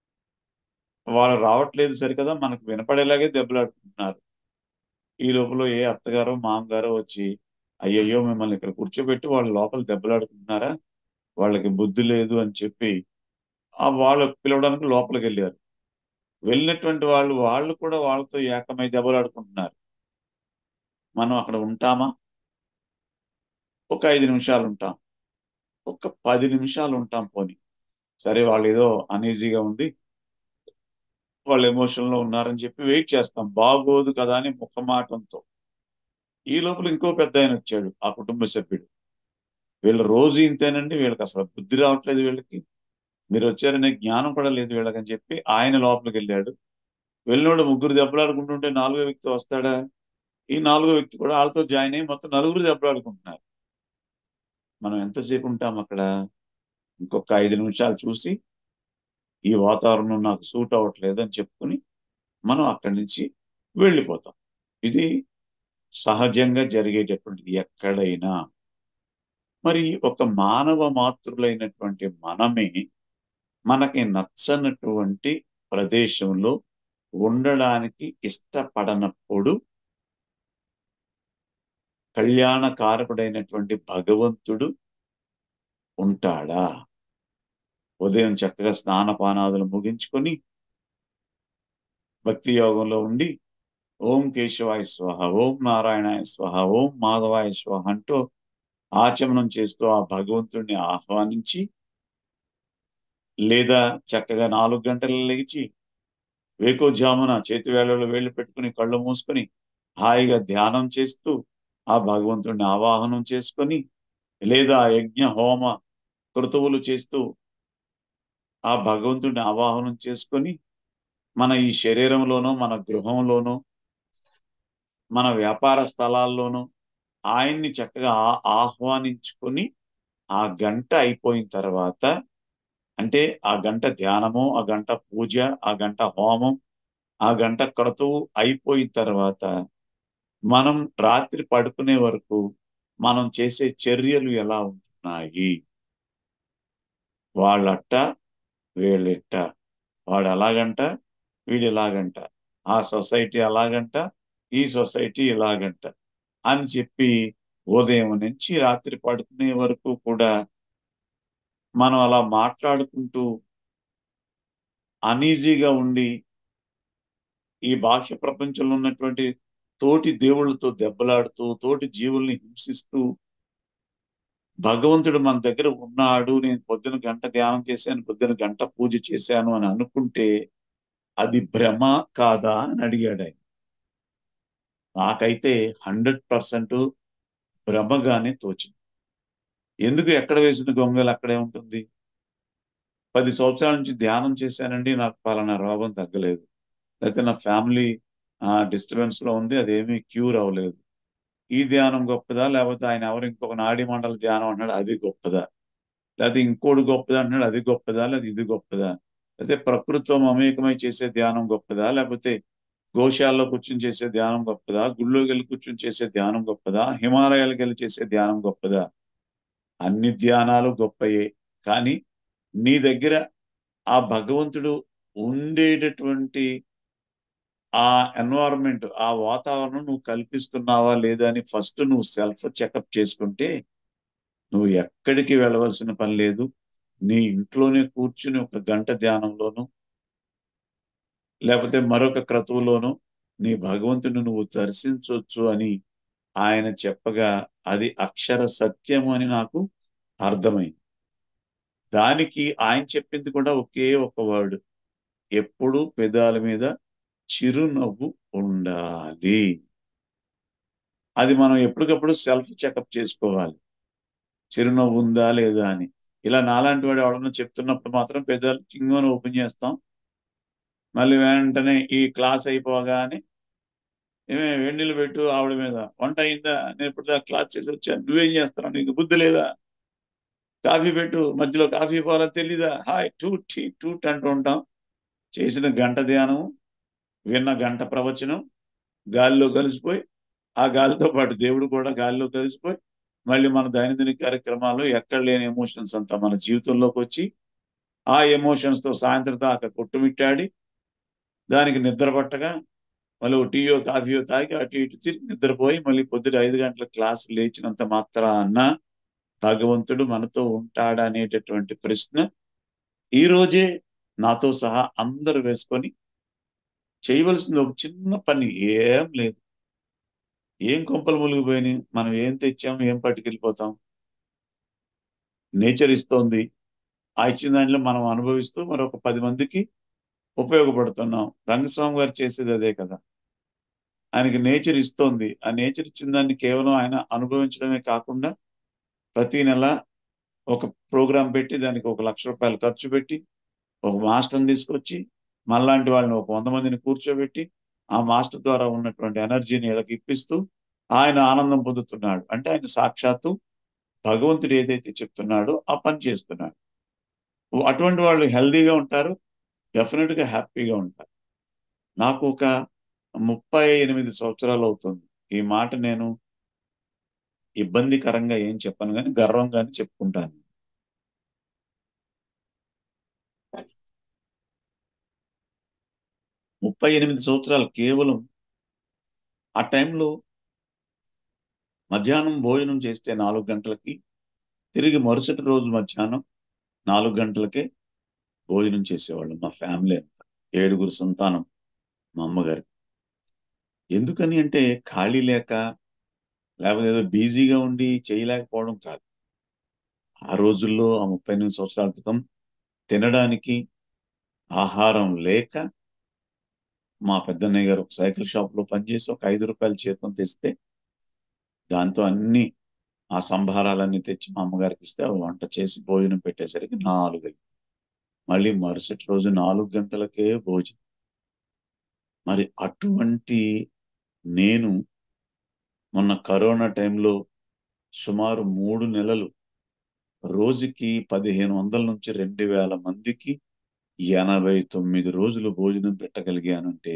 వాళ్ళు రావట్లేదు సరికదా, మనకు వినపడేలాగే దెబ్బలాడుకుంటున్నారు. ఈ లోపల ఏ అత్తగారో మామగారో వచ్చి అయ్యయ్యో మిమ్మల్ని ఇక్కడ కూర్చోబెట్టి వాళ్ళు లోపల దెబ్బలాడుకుంటున్నారా, వాళ్ళకి బుద్ధి లేదు అని చెప్పి ఆ వాళ్ళు పిలవడానికి లోపలికి వెళ్ళారు. వెళ్ళినటువంటి వాళ్ళు వాళ్ళు కూడా వాళ్ళతో ఏకమై దెబ్బలాడుకుంటున్నారు. మనం అక్కడ ఉంటామా? ఒక ఐదు నిమిషాలు ఉంటాం, ఒక పది నిమిషాలు ఉంటాం పోని. సరే, వాళ్ళు ఏదో అనీజీగా ఉంది, వాళ్ళు ఎమోషన్ లో ఉన్నారని చెప్పి వెయిట్ చేస్తాం. బాగోదు కదా అని ముఖమాటంతో. ఈ లోపల ఇంకో పెద్ద ఆయన వచ్చాడు, ఆ కుటుంబ సభ్యుడు. వీళ్ళు రోజు ఇంతేనండి, వీళ్ళకి అసలు బుద్ధి రావట్లేదు, వీళ్ళకి మీరు వచ్చారనే జ్ఞానం కూడా లేదు వీళ్ళకని చెప్పి ఆయన లోపలికి వెళ్ళాడు. వెళ్ళినోడు ముగ్గురు దెబ్బలాడుకుంటుంటే నాలుగో వ్యక్తి వస్తాడా? ఈ నాలుగో వ్యక్తి కూడా వాళ్ళతో జాయిన్ అయ్యి మొత్తం నలుగురు దెబ్బలాడుకుంటున్నారు. మనం ఎంతసేపు ఉంటాం అక్కడ? ఇంకొక ఐదు నిమిషాలు చూసి ఈ వాతావరణం నాకు సూట్ అవ్వట్లేదు అని చెప్పుకుని మనం అక్కడి నుంచి వెళ్ళిపోతాం. ఇది సహజంగా జరిగేటటువంటిది ఎక్కడైనా. మరి ఒక మానవ మాతృలైనటువంటి మనమే మనకి నచ్చనటువంటి ప్రదేశంలో ఉండడానికి ఇష్టపడనప్పుడు కళ్యాణకారకుడైనటువంటి భగవంతుడు ఉంటాడా? ఉదయం చక్కగా స్నానపానాదులు ముగించుకొని భక్తి యోగంలో ఉండి ఓం కేశవాయ స్వాహ, ఓం నారాయణాయ స్వాహ, ఓం మాధవాయ స్వాహ అంటూ ఆచమనం చేస్తూ ఆ భగవంతుడిని ఆహ్వానించి, లేదా చక్కగా నాలుగు గంటలు లేచి వేకోజామున చేతి వేళలో వేళ్ళు పెట్టుకుని కళ్ళు మూసుకొని హాయిగా ధ్యానం చేస్తూ ఆ భగవంతుడిని ఆవాహనం చేసుకొని, లేదా యజ్ఞ హోమ క్రతువులు చేస్తూ ఆ భగవంతుడిని ఆవాహనం చేసుకొని మన ఈ శరీరంలోనో, మన గృహంలోనో, మన వ్యాపార స్థలాల్లోనూ ఆయన్ని చక్కగా ఆహ్వానించుకొని ఆ గంట అయిపోయిన తర్వాత, అంటే ఆ గంట ధ్యానము, ఆ గంట పూజ, ఆ గంట హోమం, ఆ గంట క్రతువు అయిపోయిన తర్వాత మనం రాత్రి పడుకునే వరకు మనం చేసే చర్యలు ఎలా ఉంటున్నాయి? వాళ్ళట్ట వీళ్ళిట్ట, వాడు అలాగంట వీడు ఇలాగంట, ఆ సొసైటీ అలాగంట ఈ సొసైటీ ఇలాగంట అని చెప్పి ఉదయం నుంచి రాత్రి పడుకునే వరకు కూడా మనం అలా మాట్లాడుకుంటూ అనీజీగా ఉండి ఈ బాహ్య ప్రపంచంలో ఉన్నటువంటి తోటి దేవుళ్ళతో దెబ్బలాడుతూ, తోటి జీవుల్ని హింసిస్తూ, భగవంతుడు మన దగ్గర ఉన్నాడు, నేను పొద్దున గంట ధ్యానం చేశాను, పొద్దున గంట పూజ చేశాను అని అనుకుంటే అది భ్రమ కాదా అని అడిగాడు ఆయన. నాకైతే హండ్రెడ్ పర్సెంట్ భ్రమగానే తోచింది. ఎందుకు ఎక్కడ వేసిన గొంగలు అక్కడే ఉంటుంది? పది సంవత్సరాల నుంచి ధ్యానం చేశానండి, నాకు పలానా రోగం తగ్గలేదు, లేకపోతే నా ఫ్యామిలీ డిస్టర్బెన్స్ లో ఉంది, అదేమీ క్యూర్ అవ్వలేదు. ఈ ధ్యానం గొప్పదా, లేకపోతే ఆయన ఎవరు ఇంకొక నాడీ మండల ధ్యానం అన్నాడు అది గొప్పదా, లేకపోతే ఇంకోటి గొప్పదా అంటున్నాడు అది గొప్పదా, లేదా ఇది గొప్పదా, లేకపోతే ప్రకృతితో మమేకమై చేసే ధ్యానం గొప్పదా, లేకపోతే గోశాలలో కూర్చొని చేసే ధ్యానం గొప్పదా, గుళ్ళోకి వెళ్ళి కూర్చొని చేసే ధ్యానం గొప్పదా, హిమాలయాలకు వెళ్ళి చేసే ధ్యానం గొప్పదా? అన్ని ధ్యానాలు గొప్పయే. కానీ నీ దగ్గర ఆ భగవంతుడు ఉండేటటువంటి ఆ ఎన్వైరన్మెంట్, ఆ వాతావరణం నువ్వు కల్పిస్తున్నావా లేదా అని ఫస్ట్ నువ్వు సెల్ఫ్ చెకప్ చేసుకుంటే నువ్వు ఎక్కడికి వెళ్ళవలసిన పని లేదు. నీ ఇంట్లోనే కూర్చుని ఒక గంట ధ్యానంలోను, లేకపోతే మరొక క్రతువులోను నీ భగవంతుని నువ్వు దర్శించవచ్చు అని ఆయన చెప్పగా అది అక్షర సత్యము అని నాకు అర్థమైంది. దానికి ఆయన చెప్పింది కూడా ఒకే ఒక వర్డ్, ఎప్పుడు పెదాల మీద చిరునవ్వు ఉండాలి. అది మనం ఎప్పటికప్పుడు సెల్ఫ్ చెకప్ చేసుకోవాలి, చిరునవ్వు ఉందా లేదా అని. ఇలా నాలాంటి వాడు ఎవడన్నా చెప్తున్నప్పుడు మాత్రం పెదాలు చింగని ఓపెన్ చేస్తాం. మళ్ళీ వెంటనే ఈ క్లాస్ అయిపోగానే ఏమే వెన్నీళ్ళు పెట్టు ఆవిడ మీద, వంట అయిందా, నేను ఇప్పుడు క్లాస్ చేసి వచ్చాను, నువ్వేం చేస్తున్నావు, నీకు బుద్ధి లేదా, కాఫీ పెట్టు, మధ్యలో కాఫీ పోవాలని తెలీదా, హాయ్ టూట్ టీ టూట్ అంటూ ఉంటాం. చేసిన గంట ధ్యానం, విన్న గంట ప్రవచనం గాలిలో కలిసిపోయి, ఆ గాలితో పాటు దేవుడు కూడా గాలిలో కలిసిపోయి, మళ్ళీ మన దైనందిన కార్యక్రమాల్లో ఎక్కడ లేని ఎమోషన్స్ అంతా మన జీవితంలోకి వచ్చి ఆ ఎమోషన్స్ తో సాయంత్రం దాకా కొట్టుమిట్టాడి దానికి నిద్ర పట్టగా మళ్ళీ టీయో కాఫీయో తాగి అటు ఇటు తిరిగి నిద్రపోయి మళ్ళీ పొద్దుట ఐదు గంటల క్లాస్ లేచినంత మాత్రాన భగవంతుడు మనతో ఉంటాడా అనేటటువంటి ప్రశ్న ఈ రోజే నాతో సహా అందరూ వేసుకొని చేయవలసిన ఒక చిన్న పని ఏం లేదు. ఏం కొంపలు మునిగిపోయినాయి, మనం ఏం తెచ్చాం, ఏం పట్టుకెళ్ళిపోతాం? నేచర్ ఇస్తోంది, ఆ ఇచ్చిన దాంట్లో మనం అనుభవిస్తూ మరొక పది మందికి ఉపయోగపడుతున్నాం. రంగస్వామి గారు చేసేది అదే కదా. ఆయనకి నేచర్ ఇస్తోంది, ఆ నేచర్ ఇచ్చిన దాన్ని కేవలం ఆయన అనుభవించడమే కాకుండా ప్రతి నెల ఒక ప్రోగ్రాం పెట్టి దానికి ఒక లక్ష రూపాయలు ఖర్చు పెట్టి ఒక మాస్టర్ని తీసుకొచ్చి మనలాంటి వాళ్ళని ఒక వంద మందిని కూర్చోబెట్టి ఆ మాస్టర్ ద్వారా ఉన్నటువంటి ఎనర్జీని వీళ్ళకి ఇప్పిస్తూ ఆయన ఆనందం పొందుతున్నాడు. అంటే ఆయన సాక్షాత్తు భగవంతుడు ఏదైతే చెప్తున్నాడో ఆ పని చేస్తున్నాడు. అటువంటి వాళ్ళు హెల్దీగా ఉంటారు, డెఫినెట్ గా హ్యాపీగా ఉంటారు. నాకు ఒక ముప్పై ఎనిమిది సంవత్సరాలు అవుతుంది. ఈ మాట నేను ఇబ్బందికరంగా ఏం చెప్పను కానీ గర్వంగానే చెప్పుకుంటాను. ముప్పై ఎనిమిది సంవత్సరాలు కేవలం ఆ టైంలో మధ్యాహ్నం భోజనం చేస్తే నాలుగు గంటలకి, తిరిగి మరుసటి రోజు మధ్యాహ్నం నాలుగు గంటలకే భోజనం చేసేవాళ్ళు మా ఫ్యామిలీ అంతా. ఏడుగురు సంతానం మా అమ్మగారి. ఎందుకని అంటే ఖాళీ లేక, లేకపోతే ఏదో బిజీగా ఉండి చేయలేకపోవడం కాదు. ఆ రోజుల్లో ఆ ముప్పై ఎనిమిది సంవత్సరాల క్రితం తినడానికి ఆహారం లేక మా పెద్దన్నయ్య గారు ఒక సైకిల్ షాప్ లో పనిచేసి ఒక ఐదు రూపాయల జీతం తెస్తే దాంతో అన్ని ఆ సంభారాలన్నీ తెచ్చి మా అమ్మగారికి ఇస్తే ఆవిడ వంట చేసి భోజనం పెట్టేసరికి నాలుగు. మళ్ళీ మరుసటి రోజు నాలుగు గంటలకే భోజనం. మరి అటువంటి నేను మొన్న కరోనా టైంలో సుమారు మూడు నెలలు రోజుకి పదిహేను వందల నుంచి రెండు వేల మందికి ఎనభై తొమ్మిది రోజులు భోజనం పెట్టగలిగానంటే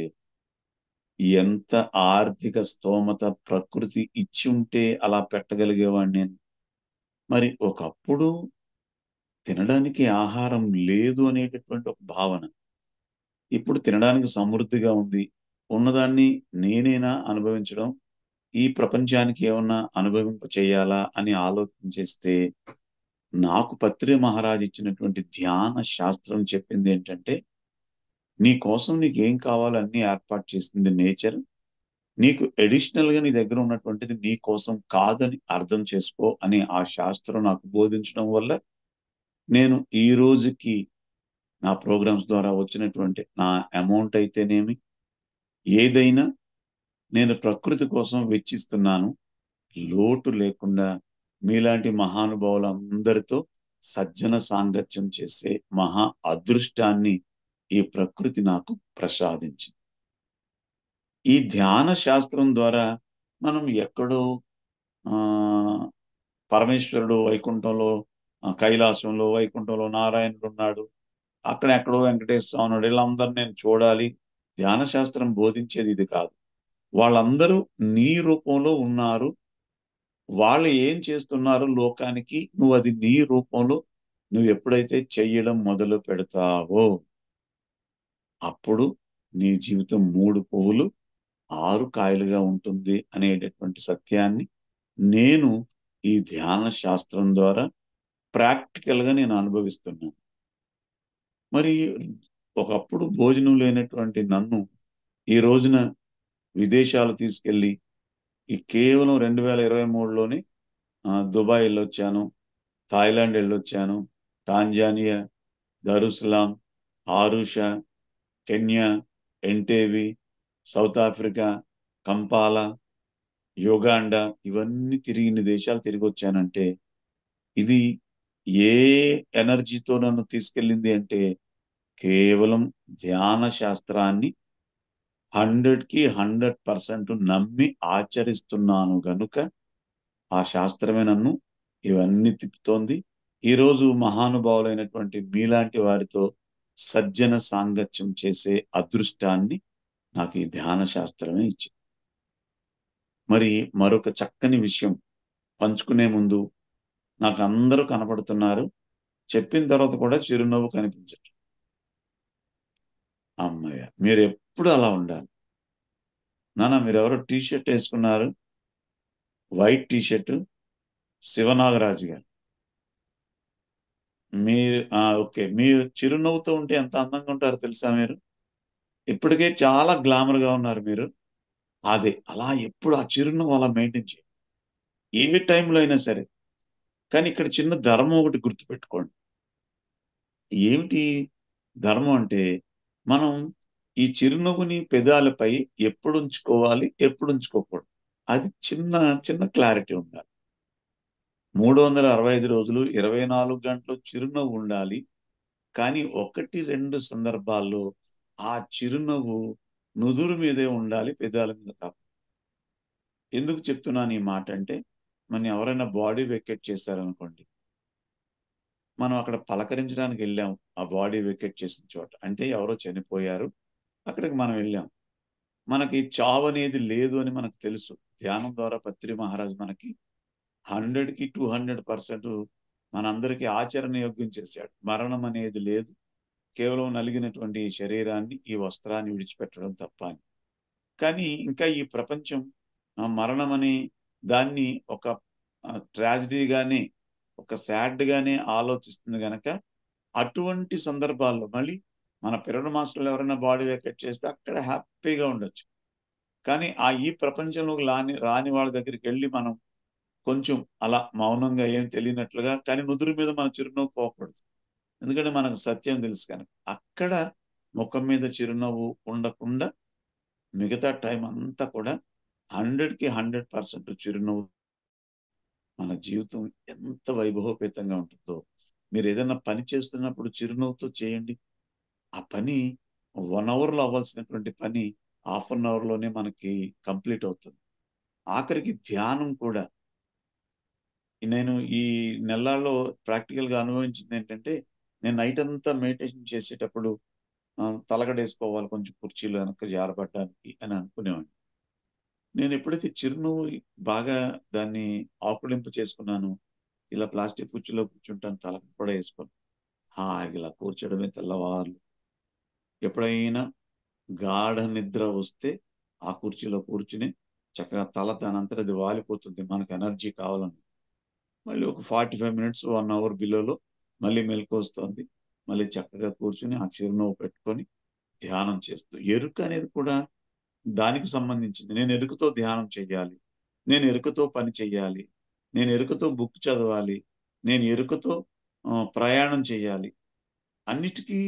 ఎంత ఆర్థిక స్తోమత ప్రకృతి ఇచ్చి ఉంటే అలా పెట్టగలిగేవాడిని నేను. మరి ఒకప్పుడు తినడానికి ఆహారం లేదు అనేటటువంటి ఒక భావన. ఇప్పుడు తినడానికి సమృద్ధిగా ఉంది. ఉన్నదాన్ని నేనేనా అనుభవించడం, ఈ ప్రపంచానికి ఏమన్నా అనుభవింప చేయాలా అని ఆలోచన చేస్తే నాకు పత్రి మహారాజ్ ఇచ్చినటువంటి ధ్యాన శాస్త్రం చెప్పింది ఏంటంటే, నీ కోసం నీకు ఏం కావాలో అన్ని ఏర్పాటు చేస్తుంది నేచర్. నీకు అడిషనల్ గా నీ దగ్గర ఉన్నటువంటిది నీ కోసం కాదని అర్థం చేసుకో అని ఆ శాస్త్రం నాకు బోధించడం వల్ల నేను ఈ రోజుకి నా ప్రోగ్రామ్స్ ద్వారా వచ్చినటువంటి నా అమౌంట్ అయితేనేమి ఏదైనా నేను ప్రకృతి కోసం వెచ్చిస్తున్నాను. లోటు లేకుండా మీలాంటి మహానుభావులందరితో సజ్జన సాంగత్యం చేసే మహా అదృష్టాన్ని ఈ ప్రకృతి నాకు ప్రసాదించింది. ఈ ధ్యాన శాస్త్రం ద్వారా మనం ఎక్కడో ఆ పరమేశ్వరుడు వైకుంఠంలో, కైలాసంలో వైకుంఠంలో నారాయణుడు ఉన్నాడు, అక్కడ ఎక్కడో వెంకటేశ్వర స్వామి ఉన్నాడు, వీళ్ళందరూ నేను చూడాలి. ధ్యాన శాస్త్రం బోధించేది ఇది కాదు. వాళ్ళందరూ నీ రూపంలో ఉన్నారు. వాళ్ళు ఏం చేస్తున్నారు లోకానికి, నువ్వు అది నీ రూపంలో నువ్వు ఎప్పుడైతే చెయ్యడం మొదలు పెడతావో అప్పుడు నీ జీవితం మూడు పువ్వులు ఆరు కాయలుగా ఉంటుంది అనేటటువంటి సత్యాన్ని నేను ఈ ధ్యాన శాస్త్రం ద్వారా ప్రాక్టికల్ గా నేను అనుభవిస్తున్నాను. మరి ఒకప్పుడు భోజనం లేనటువంటి నన్ను ఈ రోజున విదేశాలు తీసుకెళ్ళి ఈ కేవలం రెండు వేల ఇరవై మూడులోనే దుబాయ్ వెళ్ళొచ్చాను, థాయిలాండ్ వెళ్ళొచ్చాను, Tanzania, Dar es Salaam, Arusha, Kenya, Entebbe, South Africa, Kampala, Uganda, ఇవన్నీ తిరిగిన దేశాలు తిరిగి వచ్చానంటే ఇది ఏ ఎనర్జీతో నన్ను తీసుకెళ్ళింది అంటే కేవలం ధ్యాన శాస్త్రాన్ని హండ్రెడ్ కి హండ్రెడ్ పర్సెంట్ నమ్మి ఆచరిస్తున్నాను గనుక ఆ శాస్త్రమే నన్ను ఇవన్నీ తిప్పుతోంది. ఈరోజు మహానుభావులైనటువంటి మీలాంటి వారితో సజ్జన సాంగత్యం చేసే అదృష్టాన్ని నాకు ఈ ధ్యాన శాస్త్రమే ఇచ్చింది. మరి మరొక చక్కని విషయం పంచుకునే ముందు, నాకు అందరూ కనపడుతున్నారు, చెప్పిన తర్వాత కూడా చిరునవ్వు కనిపించట్లేదు. అమ్మయ్య, మీరు ఎప్పుడు అలా ఉండాలి. నాన్న మీరు ఎవరో టీ షర్ట్ వేసుకున్నారు, white T shirt, Sivanagaraju garu. మీరు ఓకే, మీరు చిరునవ్వుతో ఉంటే ఎంత అందంగా ఉంటారో తెలుసా మీరు? ఇప్పటికే చాలా గ్లామర్ గా ఉన్నారు మీరు. అదే అలా ఎప్పుడు ఆ చిరునవ్వు అలా మెయింటైన్ చేయండి ఏ టైంలో అయినా సరే. కానీ ఇక్కడ చిన్న ధర్మం ఒకటి గుర్తుపెట్టుకోండి. ఏమిటి ధర్మం అంటే, మనం ఈ చిరునవ్వుని పెదాలపై ఎప్పుడు ఉంచుకోవాలి, ఎప్పుడు ఉంచుకోకూడదు, అది చిన్న చిన్న క్లారిటీ ఉండాలి. మూడు వందల అరవై ఐదు రోజులు ఇరవై నాలుగు గంటలు చిరునవ్వు ఉండాలి. కానీ ఒకటి రెండు సందర్భాల్లో ఆ చిరునవ్వు నుదురు మీదే ఉండాలి, పెదాల మీద కాదు. ఎందుకు చెప్తున్నాను ఈ మాట అంటే, మనం ఎవరైనా బాడీ వెకేట్ చేశారనుకోండి, మనం అక్కడ పలకరించడానికి వెళ్ళాం ఆ బాడీ వెకేట్ చేసిన చోట, అంటే ఎవరో చనిపోయారు, అక్కడికి మనం వెళ్ళాం. మనకి చావు అనేది లేదు అని మనకు తెలుసు. ధ్యానం ద్వారా పత్రి మహారాజ్ మనకి హండ్రెడ్కి టూ హండ్రెడ్ పర్సెంట్ మనందరికీ ఆచరణ యోగ్యం చేశాడు. మరణం అనేది లేదు, కేవలం నలిగినటువంటి ఈ శరీరాన్ని, ఈ వస్త్రాన్ని విడిచిపెట్టడం తప్ప అని. కానీ ఇంకా ఈ ప్రపంచం మరణం అనే దాన్ని ఒక ట్రాజడీగానే, ఒక సాడ్గానే ఆలోచిస్తుంది గనక అటువంటి సందర్భాల్లో మళ్ళీ మన పిరమిడ్ మాస్టర్లు ఎవరైనా బాడీ వేకెట్ చేస్తే అక్కడ హ్యాపీగా ఉండొచ్చు. కానీ ఆ ఈ ప్రపంచంలోకి రాని రాని వాళ్ళ దగ్గరికి వెళ్ళి మనం కొంచెం అలా మౌనంగా ఏం తెలియనట్లుగా, కానీ నుదురు మీద మన చిరునవ్వు పోకూడదు. ఎందుకంటే మనకు సత్యం తెలుసు కనుక. అక్కడ ముఖం మీద చిరునవ్వు ఉండకుండా మిగతా టైం అంతా కూడా హండ్రెడ్కి హండ్రెడ్ పర్సెంట్ చిరునవ్వు మన జీవితం ఎంత వైభవపేతంగా ఉంటుందో. మీరు ఏదైనా పని చేస్తున్నప్పుడు చిరునవ్వుతో చేయండి. ఆ పని వన్ అవర్లో అవ్వాల్సినటువంటి పని హాఫ్ అన్ అవర్లోనే మనకి కంప్లీట్ అవుతుంది. ఆఖరికి ధ్యానం కూడా నేను ఈ నెలల్లో ప్రాక్టికల్గా అనుభవించింది ఏంటంటే, నేను నైట్ అంతా మెడిటేషన్ చేసేటప్పుడు తలగడేసుకోవాలి కొంచెం కుర్చీలో వెనక్కి జారబడ్డానికి అని అనుకునేవాడిని. నేను ఎప్పుడైతే చిరునవ్వు బాగా దాన్ని ఆకులింపు చేసుకున్నాను, ఇలా ప్లాస్టిక్ కుర్చీలో కూర్చుంటాను, తలకు కూడా వేసుకోను, హాయిగా ఇలా కూర్చోడమే తెల్లవారులు. ఎప్పుడైనా గాఢ నిద్ర వస్తే ఆ కుర్చీలో కూర్చుని చక్కగా తల దానంతట అది వాలిపోతుంది మనకు ఎనర్జీ కావాలని. మళ్ళీ ఒక forty five minutes one hour బిలోలో మళ్ళీ మెలకు వస్తుంది. మళ్ళీ చక్కగా కూర్చుని ఆ చిరునవ్వు పెట్టుకొని ధ్యానం చేస్తూ, ఎరుక అనేది కూడా దానికి సంబంధించింది. నేను ఎరుకతో ధ్యానం చెయ్యాలి, నేను ఎరుకతో పని చెయ్యాలి, నేను ఎరుకతో బుక్ చదవాలి, నేను ఎరుకతో ప్రయాణం చెయ్యాలి. అన్నిటికీ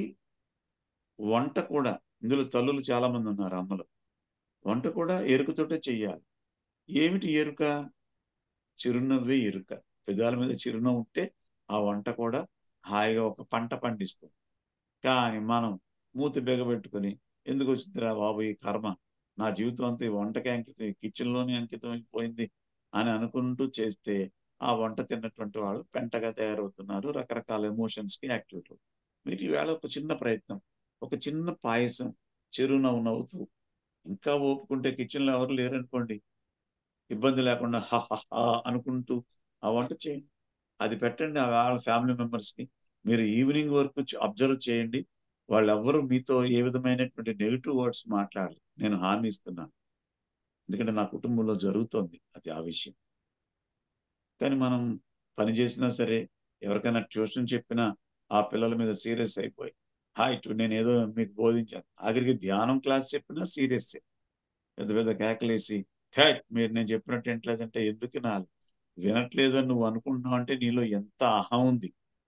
వంట కూడా, ఇందులో తల్లులు చాలా మంది ఉన్నారు అమ్మలు, వంట కూడా ఎరుకతోటే చెయ్యాలి. ఏమిటి ఎరుక? చిరునవ్వే ఎరుక. పెదాల మీద చిరునవ్వు ఉంటే ఆ వంట కూడా హాయిగా ఒక పంట పండిస్తుంది. కానీ మనం మూతి బెగబెట్టుకొని ఎందుకు వచ్చిందిరా బాబు ఈ కర్మ, నా జీవితం అంతా ఈ వంటకే అంకితం, ఈ కిచెన్లోనే అంకితం అయిపోయింది అని అనుకుంటూ చేస్తే ఆ వంట తిన్నటువంటి వాళ్ళు పెంటగా తయారవుతున్నారు, రకరకాల ఎమోషన్స్కి యాక్టివేట్. మీరు ఈవేళ ఒక చిన్న ప్రయత్నం, ఒక చిన్న పాయసం చిరునవ్వు నవ్వుతూ, ఇంకా ఓపుకుంటే కిచెన్లో ఎవరు లేరనుకోండి, ఇబ్బంది లేకుండా హా హా అనుకుంటూ ఆ వంట చేయండి, అది పెట్టండి వాళ్ళ ఫ్యామిలీ మెంబర్స్కి. మీరు ఈవినింగ్ వరకు అబ్జర్వ్ చేయండి, వాళ్ళెవ్వరూ మీతో ఏ విధమైనటువంటి నెగిటివ్ వర్డ్స్ మాట్లాడరు, నేను హామీ ఇస్తున్నాను. ఎందుకంటే నా కుటుంబంలో జరుగుతోంది అది ఆ విషయం. కానీ మనం పని చేసినా సరే, ఎవరికైనా ట్యూషన్ చెప్పినా ఆ పిల్లల మీద సీరియస్ అయిపోయి, హాయ్ నేను ఏదో మీకు బోధించాను, ఆఖరికి ధ్యానం క్లాస్ చెప్పినా సీరియస్, పెద్ద పెద్ద కేకలేసి, హే మీరు నేను చెప్పినట్టు ఏంట్లేదంటే ఎందుకు నాలు వినట్లేదు అని నువ్వు అనుకుంటున్నావు అంటే నీలో ఎంత అహం ఉంది.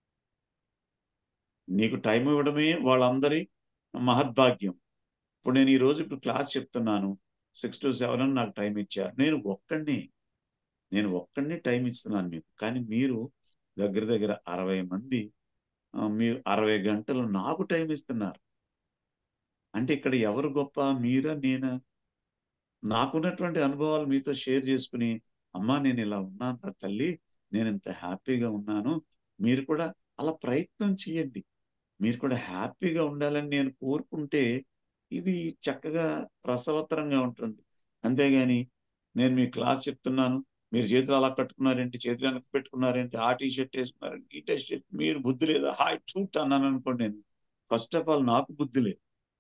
నీకు టైం ఇవ్వడమే వాళ్ళందరి మహద్భాగ్యం. ఇప్పుడు నేను ఈ రోజు ఇప్పుడు క్లాస్ చెప్తున్నాను, సిక్స్ టు సెవెన్ అని నాకు టైం ఇచ్చారు, నేను ఒక్కడిని నేను ఒక్కడిని టైం ఇస్తున్నాను మీకు. కానీ మీరు దగ్గర దగ్గర అరవై మంది, మీరు అరవై గంటలు నాకు టైం ఇస్తున్నారు అంటే ఇక్కడ ఎవరు గొప్ప, మీరా నేనా? నాకున్నటువంటి అనుభవాలు మీతో షేర్ చేసుకుని, అమ్మా నేను ఇలా ఉన్నాను నా తల్లి, నేను ఇంత హ్యాపీగా ఉన్నాను, మీరు కూడా అలా ప్రయత్నం చేయండి, మీరు కూడా హ్యాపీగా ఉండాలని నేను కోరుకుంటే ఇది చక్కగా రసవత్తరంగా ఉంటుంది. అంతేగాని నేను మీ క్లాస్ చెప్తున్నాను, మీరు చేతులు అలా కట్టుకున్నారేంటి, చేతులు వెనక్కి పెట్టుకున్నారేంటి, ఆ టీ షర్ట్ వేసుకున్నారేంటి, ఈ టీ షర్ట్, మీరు బుద్ధి లేదా, హాయ్ చూట్ అన్నాను అనుకోండి, నేను ఫస్ట్ ఆఫ్ ఆల్ నాకు బుద్ధి లేదు.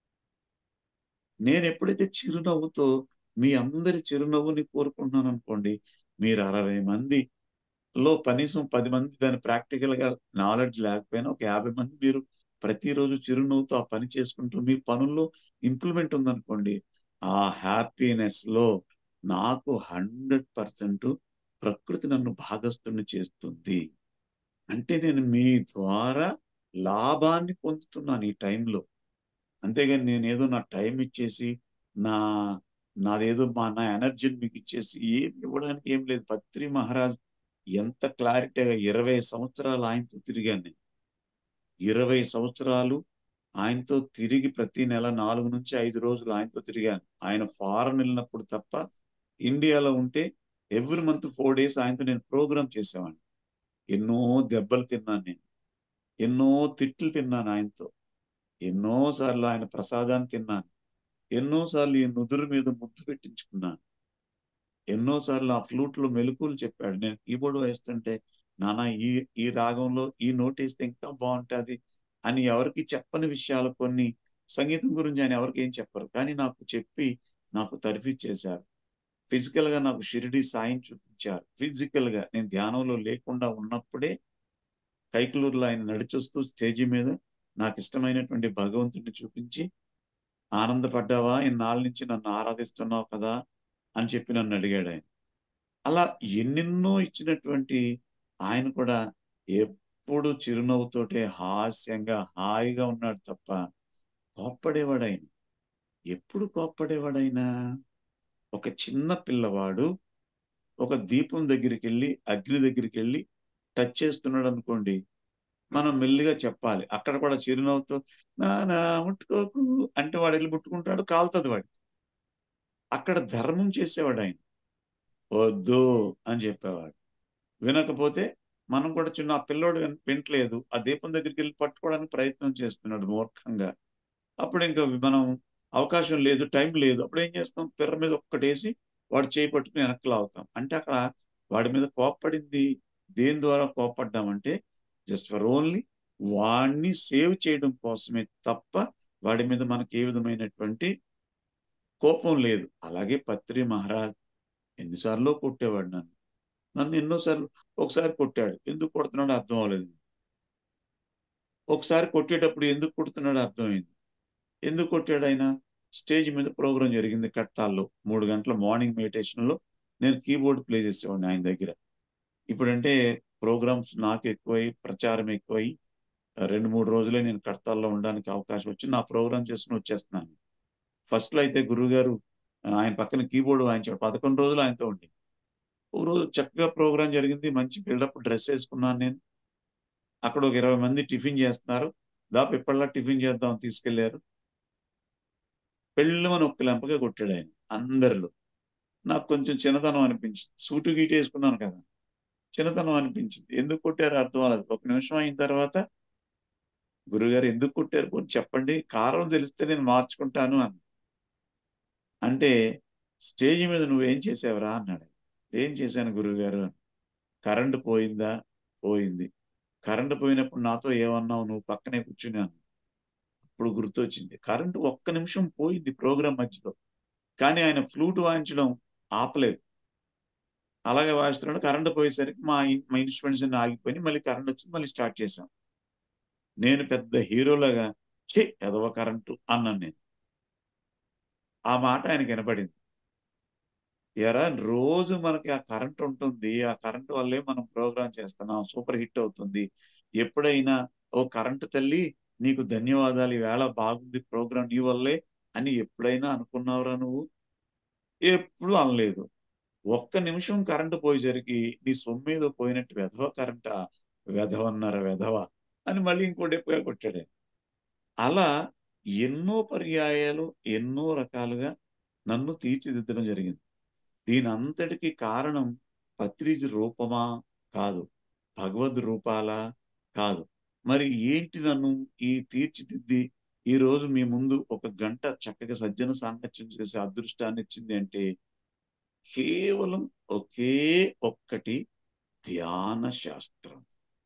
నేను ఎప్పుడైతే చిరునవ్వుతో మీ అందరి చిరునవ్వుని కోరుకుంటున్నాను అనుకోండి, మీరు అరవై మందిలో కనీసం పది మంది దాని ప్రాక్టికల్గా నాలెడ్జ్ లేకపోయినా ఒక యాభై మంది మీరు ప్రతిరోజు చిరునవ్వుతో ఆ పని చేసుకుంటూ మీ పనుల్లో ఇంప్లిమెంట్ ఉందనుకోండి, ఆ హ్యాపీనెస్ లో నాకు హండ్రెడ్ పర్సెంట్ ప్రకృతి నన్ను భాగస్తుని చేస్తుంది. అంటే నేను మీ ద్వారా లాభాన్ని పొందుతున్నాను ఈ టైంలో. అంతేగాని నేనేదో నా టైం ఇచ్చేసి నా నాదేదో మా నా ఎనర్జీని మీకు ఇచ్చేసి ఏం ఇవ్వడానికి ఏం లేదు. పత్రి మహారాజ్ ఎంత క్లారిటీగా ఇరవై సంవత్సరాలు ఆయనతో తిరిగాను నేను. ఇరవై సంవత్సరాలు ఆయనతో తిరిగి ప్రతి నెల నాలుగు నుంచి ఐదు రోజులు ఆయనతో తిరిగాను. ఆయన ఫారెన్ వెళ్ళినప్పుడు తప్ప ఇండియాలో ఉంటే ఎవ్రీ మంత్ ఫోర్ డేస్ ఆయనతో నేను ప్రోగ్రామ్ చేసేవాడిని. ఎన్నో దెబ్బలు తిన్నాను నేను, ఎన్నో తిట్లు తిన్నాను ఆయనతో, ఎన్నోసార్లు ఆయన ప్రసాదాన్ని తిన్నాను. ఎన్నోసార్లు ఈ నుదురు మీద ముద్దు పెట్టించుకున్నాను. ఎన్నోసార్లు ఆ ఫ్లూట్ లో మెలకువలు చెప్పాడు. నేను కీబోర్డ్ వేస్తుంటే, నాన్న ఈ ఈ రాగంలో ఈ నోట్ వేస్తే ఇంకా బాగుంటది అని ఎవరికి చెప్పని విషయాలు కొన్ని సంగీతం గురించి ఆయన ఎవరికి ఏం చెప్పరు, కానీ నాకు చెప్పి నాకు తరిఫిచ్చేశారు. ఫిజికల్ గా నాకు షిరిడి సాయం చూపించారు. ఫిజికల్ గా నేను ధ్యానంలో లేకుండా ఉన్నప్పుడే కైకలూరులో ఆయన నడిచొస్తూ స్టేజీ మీద నాకు ఇష్టమైనటువంటి భగవంతుడిని చూపించి, ఆనందపడ్డావా, ఇన్నాళ్ళ నుంచి నన్ను ఆరాధిస్తున్నావు కదా అని చెప్పి నన్ను అడిగాడు ఆయన. అలా ఎన్నెన్నో ఇచ్చినటువంటి ఆయన కూడా ఎప్పుడు చిరునవ్వుతోటే హాస్యంగా హాయిగా ఉన్నాడు తప్ప కోప్పడేవాడు ఆయన. ఎప్పుడు కోప్పడేవాడు ఆయన? ఒక చిన్న పిల్లవాడు ఒక దీపం దగ్గరికి వెళ్ళి అగ్ని దగ్గరికి వెళ్ళి టచ్ చేస్తున్నాడు అనుకోండి, మనం మెల్లిగా చెప్పాలి. అక్కడ కూడా చిరునవ్వుతో నానా ముట్టుకోకు అంటే వాడు వెళ్ళి ముట్టుకుంటాడు, కాలుతుంది వాడు. అక్కడ ధర్మం చేసేవాడు ఆయన. వద్దు అని చెప్పేవాడు. వినకపోతే మనం కూడా చిన్న ఆ పిల్లోడు విన్- వింటలేదు, ఆ దీపం దగ్గరికి వెళ్ళి పట్టుకోవడానికి ప్రయత్నం చేస్తున్నాడు మూర్ఖంగా. అప్పుడు ఇంకా మనం అవకాశం లేదు, టైం లేదు, అప్పుడు ఏం చేస్తాం, పిర్ర మీద ఒక్కటేసి వాడు చేయి పట్టుకుని వెనక్కి లాగుతాం. అంటే అక్కడ వాడి మీద కోప్పడింది దేని ద్వారా కోప్పడ్డామంటే జస్ట్ ఫర్ ఓన్లీ వాడిని సేవ్ చేయడం కోసమే తప్ప వాడి మీద మనకి ఏ విధమైనటువంటి కోపం లేదు. అలాగే పత్రి మహారాజ్ ఎన్నిసార్లు కొట్టేవాడు నన్ను నన్ను ఎన్నోసార్లు. ఒకసారి కొట్టాడు, ఎందుకు కొడుతున్నాడో అర్థం అవ్వలేదు. ఒకసారి కొట్టేటప్పుడు ఎందుకు కొడుతున్నాడో అర్థమైంది. ఎందుకు కొట్టాడు ఆయన? స్టేజ్ మీద ప్రోగ్రాం జరిగింది కట్టాల్లో, మూడు గంటల మార్నింగ్ మెడిటేషన్ లో నేను కీబోర్డ్ ప్లే చేసేవాడిని ఆయన దగ్గర. ఇప్పుడంటే ప్రోగ్రామ్స్ నాకు ఎక్కువై ప్రచారం ఎక్కువై రెండు మూడు రోజులే నేను కడతాల్లో ఉండడానికి అవకాశం వచ్చి నా ప్రోగ్రామ్ చేసుకుని వచ్చేస్తున్నాను. ఫస్ట్ లో అయితే గురువు గారు ఆయన పక్కన కీబోర్డ్ వాయించాడు, పదకొండు రోజులు ఆయనతో ఉండి. ఒక రోజు చక్కగా ప్రోగ్రాం జరిగింది, మంచి బిల్డప్ డ్రెస్ వేసుకున్నాను నేను. అక్కడ ఒక ఇరవై మంది టిఫిన్ చేస్తున్నారు, దాపు ఇప్పటిలా టిఫిన్ చేద్దాం తీసుకెళ్లారు. పెళ్ళమని ఒక్క లెంపగా కొట్టాడు ఆయన అందరిలో. నాకు కొంచెం చిన్నతనం అనిపించింది, సూటు గీటు వేసుకున్నాను కదా, చిన్నతనం అనిపించింది. ఎందుకు కొట్టారో అర్థం అవ్వలేదు. ఒక నిమిషం అయిన తర్వాత గురుగారు ఎందుకు కొట్టారు పోనీ చెప్పండి, కారణం తెలిస్తే నేను మార్చుకుంటాను అని. అంటే స్టేజ్ మీద నువ్వేం చేసావురా అన్నాడు. ఏం చేశాను గురుగారు అని. కరెంటు పోయిందా? పోయింది. కరెంటు పోయినప్పుడు నాతో ఏమన్నావు, నువ్వు పక్కనే కూర్చున్నాను. ఇప్పుడు గుర్తొచ్చింది, కరెంటు ఒక్క నిమిషం పోయింది ప్రోగ్రాం మధ్యలో, కానీ ఆయన ఫ్లూట్ వాయించడం ఆపలేదు. అలాగే వాయిస్తున్నాడు. కరెంటు పోయేసరికి మా ఇన్- మా ఇన్స్ట్రుమెంట్స్ అన్ని ఆగిపోయి మళ్ళీ కరెంట్ వచ్చింది, మళ్ళీ స్టార్ట్ చేశాం. నేను పెద్ద హీరోలాగా ఛే ఎదవ కరెంటు అన్నాను నేను. ఆ మాట ఆయనకి వినపడింది. ఎరా రోజు మనకి ఆ కరెంట్ ఉంటుంది, ఆ కరెంట్ వల్లే మనం ప్రోగ్రామ్ చేస్తున్నాం, సూపర్ హిట్ అవుతుంది. ఎప్పుడైనా ఓ కరెంటు తల్లి నీకు ధన్యవాదాలు, ఈవేళ బాగుంది ప్రోగ్రామ్ నీ వల్లే అని ఎప్పుడైనా అనుకున్నావురా నువ్వు? ఎప్పుడు అనలేదు. ఒక్క నిమిషం కరెంటు పోయేసరికి నీ సొమ్మేదో పోయినట్టు వెధవ కరెంటా, వెధవన్నారా వెధవ అని మళ్ళీ ఇంకో డెప్పుగా కొట్టాడు ఆయన. అలా ఎన్నో పర్యాయాలు ఎన్నో రకాలుగా నన్ను తీర్చిదిద్దడం జరిగింది. దీని అంతటికి కారణం పత్రిజి రూపమా? కాదు. భగవద్ రూపాలా? కాదు. మరి ఏంటి నన్ను ఈ తీర్చిదిద్ది ఈ రోజు మీ ముందు ఒక గంట చక్కగా సజ్జన సాంగత్యం చేసే అదృష్టాన్ని ఇచ్చింది అంటే కేవలం ఒకే ఒక్కటి ధ్యాన శాస్త్రం.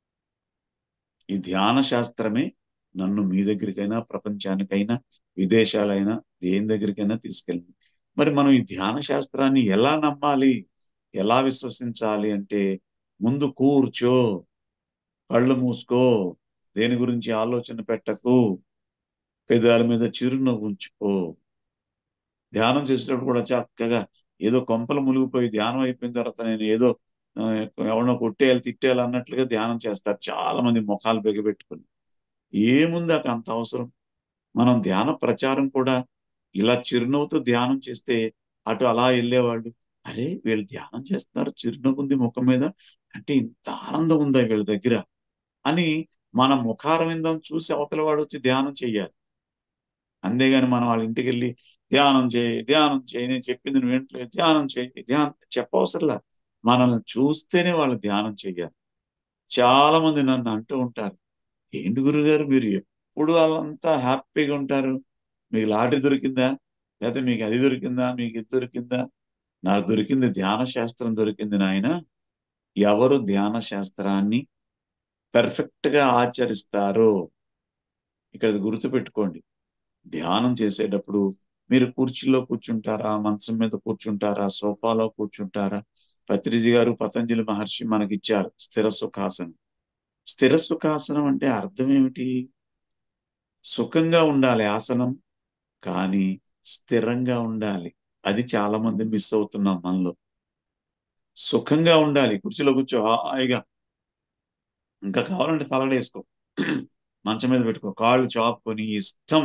ఈ ధ్యాన శాస్త్రమే నన్ను మీ దగ్గరికైనా ప్రపంచానికైనా విదేశాలైనా దేని దగ్గరికైనా తీసుకెళ్ళింది. మరి మనం ఈ ధ్యాన శాస్త్రాన్ని ఎలా నమ్మాలి, ఎలా విశ్వసించాలి అంటే ముందు కూర్చో, కళ్ళు మూసుకో, దేని గురించి ఆలోచన పెట్టకు, పెదాల మీద చిరునవ్వు ఉంచుకో. ధ్యానం చేసేటప్పుడు కూడా చక్కగా ఏదో కొంపలు మునిగిపోయి ధ్యానం అయిపోయిన తర్వాత నేను ఏదో ఆ, ఎవరినో కొట్టేయాలి తిట్టేయాలి అన్నట్లుగా ధ్యానం చేస్తారు చాలా మంది ముఖాలు బిగబెట్టుకుని. ఏముంది అక్కడ అంత అవసరం? మనం ధ్యాన ప్రచారం కూడా ఇలా చిరునవ్వుతో ధ్యానం చేస్తే అటు అలా వెళ్ళేవాళ్ళు, అరే వీళ్ళు ధ్యానం చేస్తున్నారు, చిరునవ్వు ఉంది ముఖం మీద, అంటే ఇంత ఆనందం ఉందా వీళ్ళ దగ్గర అని మన ముఖారవిందం చూసి అవతల వాడు వచ్చి ధ్యానం చెయ్యాలి. అంతేగాని మనం వాళ్ళ ఇంటికి వెళ్ళి ధ్యానం చేయి ధ్యానం చేయి, నేను చెప్పింది నువ్వు వింటలేదు, ధ్యానం చేయి ధ్యానం చెప్పవసరంలా, మనల్ని చూస్తేనే వాళ్ళు ధ్యానం చెయ్యాలి. చాలా మంది నన్ను అంటూ ఉంటారు, ఏంటి గురుగారు మీరు ఎప్పుడు వాళ్ళంతా హ్యాపీగా ఉంటారు, మీకు లాటరీ దొరికిందా? లేకపోతే మీకు అది దొరికిందా, మీకు ఇది దొరికిందా? నాకు దొరికింది ధ్యాన శాస్త్రం దొరికింది నాయన. ఎవరు ధ్యాన శాస్త్రాన్ని పెర్ఫెక్ట్ గా ఆచరిస్తారో, ఇక్కడ గుర్తు పెట్టుకోండి, ధ్యానం చేసేటప్పుడు మీరు కుర్చీలో కూర్చుంటారా, మంచం మీద కూర్చుంటారా, సోఫాలో కూర్చుంటారా? పత్రిజీ గారు, పతంజలి మహర్షి మనకిచ్చారు స్థిర సుఖాసనం. స్థిర సుఖాసనం అంటే అర్థం ఏమిటి? సుఖంగా ఉండాలి ఆసనం, కానీ స్థిరంగా ఉండాలి. అది చాలా మంది మిస్ అవుతున్నాం మనలో. సుఖంగా ఉండాలి, కుర్చీలో కూర్చో హాయిగా, ఇంకా కావాలంటే తలడేసుకో, మంచం మీద పెట్టుకో, కాళ్ళు చాపుకొని ఇష్టం.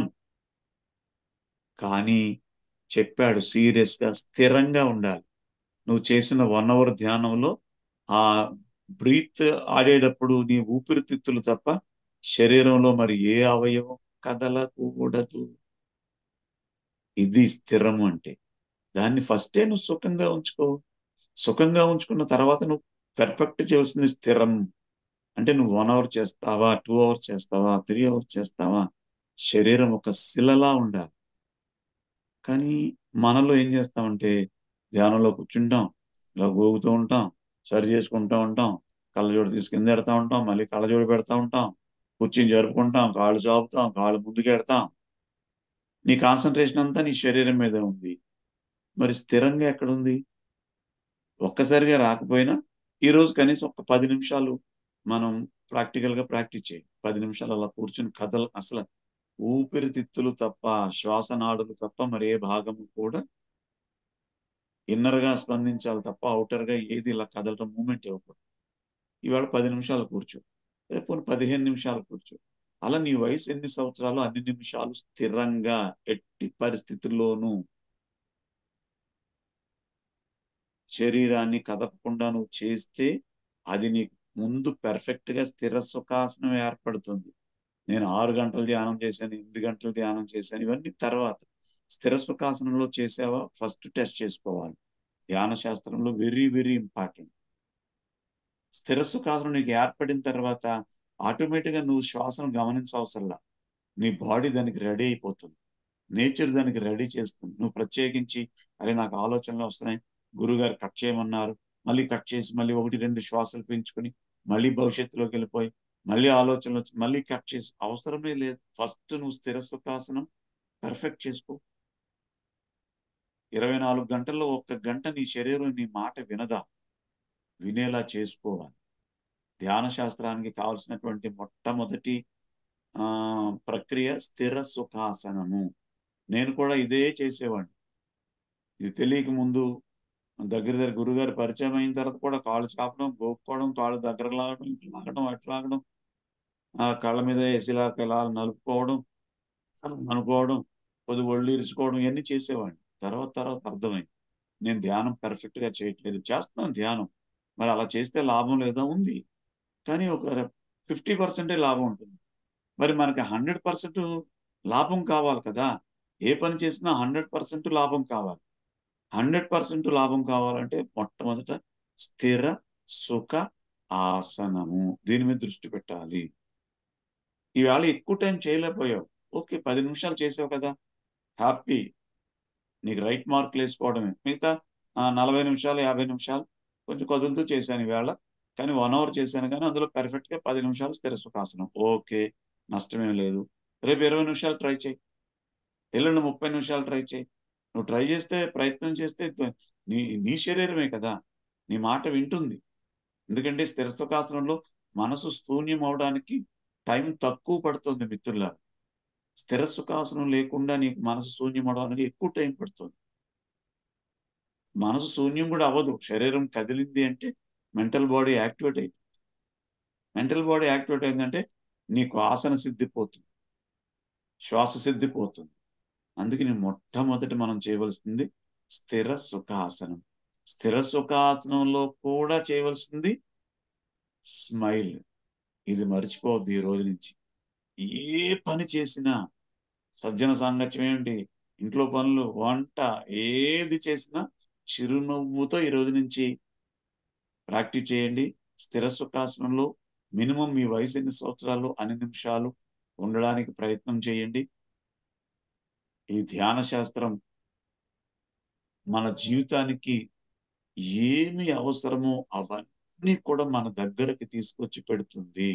కానీ చెప్పాడు సీరియస్ గా స్థిరంగా ఉండాలి. నువ్వు చేసిన వన్ అవర్ ధ్యానంలో ఆ బ్రీత్ ఆడేటప్పుడు నీ ఊపిరితిత్తులు తప్ప శరీరంలో మరి ఏ అవయవం కదలకూడదు. ఇది స్థిరము అంటే. దాన్ని ఫస్టే నువ్వు సుఖంగా ఉంచుకో. సుఖంగా ఉంచుకున్న తర్వాత నువ్వు పర్ఫెక్ట్ చేయాల్సింది స్థిరం. అంటే నువ్వు వన్ అవర్ చేస్తావా, టూ అవర్స్ చేస్తావా, త్రీ అవర్స్ చేస్తావా, శరీరం ఒక శిలలా ఉండాలి. కానీ మనలో ఏం చేస్తామంటే ధ్యానంలో కూర్చుంటాం, ఇలా గోగుతూ ఉంటాం, సరి చేసుకుంటూ ఉంటాం, కళ్ళజోడు తీసి కింద పెడతా ఉంటాం, మళ్ళీ కళ్ళజోడు పెడతా ఉంటాం, కూర్చుని జరుపుకుంటాం, కాళ్ళు చాపుతాం, కాళ్ళు ముందుకు పెడతాం. నీ కాన్సన్ట్రేషన్ అంతా నీ శరీరం మీద ఉంది. మరి స్థిరంగా ఎక్కడుంది? ఒక్కసారిగా రాకపోయినా ఈ రోజు కనీసం ఒక పది నిమిషాలు మనం ప్రాక్టికల్ గా ప్రాక్టీస్ చేయి. పది నిమిషాలు అలా కూర్చుని కథలు, అసలు ఊపిరితిత్తులు తప్ప, శ్వాసనాడులు తప్ప మరి ఏ భాగము కూడా ఇన్నర్ గా స్పందించాలి తప్ప అవుటర్ గా ఏది ఇలా కదలటం, మూమెంట్ ఇవ్వకూడదు. ఇవాళ పది నిమిషాలు కూర్చో, రేపు పదిహేను నిమిషాలు కూర్చో. అలా నీ వయసు ఎన్ని సంవత్సరాలు అన్ని నిమిషాలు స్థిరంగా, ఎట్టి పరిస్థితుల్లోనూ శరీరాన్ని కదపకుండా నువ్వు చేస్తే అది నీకు ముందు పెర్ఫెక్ట్ గా స్థిర సుఖాసనం ఏర్పడుతుంది. నేను ఆరు గంటలు ధ్యానం చేశాను, ఎనిమిది గంటలు ధ్యానం చేశాను, ఇవన్నీ తర్వాత. స్థిర సుఖాసనంలో చేసావా ఫస్ట్ టెస్ట్ చేసుకోవాలి. ధ్యాన శాస్త్రంలో వెరీ వెరీ ఇంపార్టెంట్. స్థిర సుఖాసనం నీకు ఏర్పడిన తర్వాత ఆటోమేటిక్ గా నువ్వు శ్వాసను గమనించవసరంలా, నీ బాడీ దానికి రెడీ అయిపోతుంది, నేచర్ దానికి రెడీ చేస్తుంది. నువ్వు ప్రత్యేకించి అరే నాకు ఆలోచనలు వస్తున్నాయి, గురుగారు కట్ చేయమన్నారు, మళ్ళీ కట్ చేసి మళ్ళీ ఒకటి రెండు శ్వాసలు పెంచుకొని మళ్ళీ భవిష్యత్తులోకి వెళ్ళిపోయి మళ్ళీ ఆలోచనలు వచ్చి మళ్ళీ కట్ చేసి అవసరమే లేదు. ఫస్ట్ నువ్వు స్థిర సుఖాసనం పర్ఫెక్ట్ చేసుకో. ఇరవై నాలుగు గంటల్లో ఒక్క గంట నీ శరీరం నీ మాట వినదా, వినేలా చేసుకోవాలి. ధ్యాన శాస్త్రానికి కావాల్సినటువంటి మొట్టమొదటి ఆ ప్రక్రియ స్థిర సుఖాసనము. నేను కూడా ఇదే చేసేవాడిని. ఇది తెలియక ముందు దగ్గర దగ్గర గురుగారు పరిచయం అయిన తర్వాత కూడా కాళ్ళు చాపడం, గోపుకోవడం, కాళ్ళు దగ్గర లాగడం, ఇట్లా లాగడం, అట్లా లాగడం, ఆ కళ్ళ మీద వేసిలా ఇలా నలుపుకోవడం, అనుకోవడం, కొద్ది ఒళ్ళు ఇరుచుకోవడం, ఇవన్నీ చేసేవాడిని. తర్వాత తర్వాత అర్థమైంది నేను ధ్యానం పెర్ఫెక్ట్ గా చేయట్లేదు. చేస్తున్నాను ధ్యానం, మరి అలా చేస్తే లాభం లేదా? ఉంది, కానీ ఒక ఫిఫ్టీ పర్సెంటే లాభం ఉంటుంది. మరి మనకి హండ్రెడ్ పర్సెంట్ లాభం కావాలి కదా. ఏ పని చేసినా హండ్రెడ్ పర్సెంట్ లాభం కావాలి. హండ్రెడ్ పర్సెంట్ లాభం కావాలంటే మొట్టమొదట స్థిర సుఖ ఆసనము, దీని మీద దృష్టి పెట్టాలి. ఈవేళ ఎక్కువ టైం చేయలేకపోయావు, ఓకే, పది నిమిషాలు చేసావు కదా, హ్యాపీ, నీకు రైట్ మార్కులు వేసుకోవడమే. మిగతా నలభై నిమిషాలు యాభై నిమిషాలు కొంచెం కదులుతూ చేశాను ఈవేళ, కానీ వన్ అవర్ చేశాను, కానీ అందులో పర్ఫెక్ట్ గా పది నిమిషాలు స్థిర సుఖాసనం, ఓకే, నష్టమేం లేదు. రేపు ఇరవై నిమిషాలు ట్రై చేయి, ఎల్లుండి ముప్పై నిమిషాలు ట్రై చేయి. నువ్వు ట్రై చేస్తే, ప్రయత్నం చేస్తే నీ నీ శరీరమే కదా నీ మాట వింటుంది. ఎందుకంటే స్థిర సుఖాసనంలో మనసు శూన్యం అవడానికి టైం తక్కువ పడుతుంది మిత్రుల. స్థిర సుఖాసనం లేకుండా నీకు మనసు శూన్యం అవడానికి ఎక్కువ టైం పడుతుంది. మనసు శూన్యం కూడా అవ్వదు, శరీరం కదిలింది అంటే మెంటల్ బాడీ యాక్టివేట్ అయిపోతుంది. మెంటల్ బాడీ యాక్టివేట్ అయిందంటే నీకు ఆసన సిద్ధి పోతుంది, శ్వాస సిద్ధి పోతుంది. అందుకని మొట్టమొదటి మనం చేయవలసింది స్థిర సుఖాసనం. స్థిర సుఖాసనంలో కూడా చేయవలసింది స్మైల్. ఇది మర్చిపోవద్దు ఈ రోజు నుంచి. ఏ పని చేసినా, సజ్జన సాంగత్యం ఏంటి, ఇంట్లో పనులు, వంట, ఏది చేసినా చిరునవ్వుతో ఈ రోజు నుంచి ప్రాక్టీస్ చేయండి. స్థిర సుఖాసనంలో మినిమం మీ వయసు ఎన్ని సంవత్సరాలు అన్ని నిమిషాలు ఉండడానికి ప్రయత్నం చేయండి. ఈ ధ్యాన శాస్త్రం మన జీవితానికి ఏమి అవసరమో అవన్నీ కూడా మన దగ్గరకి తీసుకొచ్చి పెడుతుంది.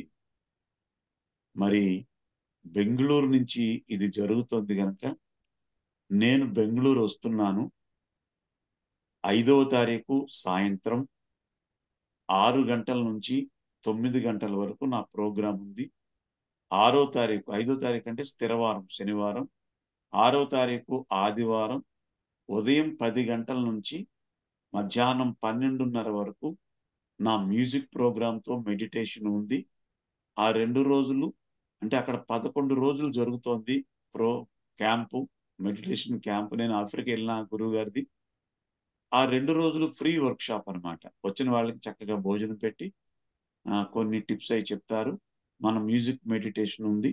మరి బెంగళూరు నుంచి ఇది జరుగుతుంది కనుక నేను బెంగళూరు వస్తున్నాను. ఐదవ తారీఖు సాయంత్రం ఆరు గంటల నుంచి తొమ్మిది గంటల వరకు నా ప్రోగ్రాం ఉంది. ఆరో తారీఖు ఐదో తారీఖు అంటే స్థిరవారం శనివారం, ఆరో తారీఖు ఆదివారం ఉదయం పది గంటల నుంచి మధ్యాహ్నం పన్నెండున్నర వరకు నా మ్యూజిక్ ప్రోగ్రాంతో మెడిటేషన్ ఉంది. ఆ రెండు రోజులు అంటే అక్కడ పదకొండు రోజులు జరుగుతోంది ప్రో క్యాంపు, మెడిటేషన్ క్యాంపు. నేను ఆఫ్రికా వెళ్ళిన గురువు గారిది. ఆ రెండు రోజులు ఫ్రీ వర్క్ షాప్ అనమాట. వచ్చిన వాళ్ళకి చక్కగా భోజనం పెట్టి కొన్ని టిప్స్ అయి చెప్తారు. మన మ్యూజిక్ మెడిటేషన్ ఉంది.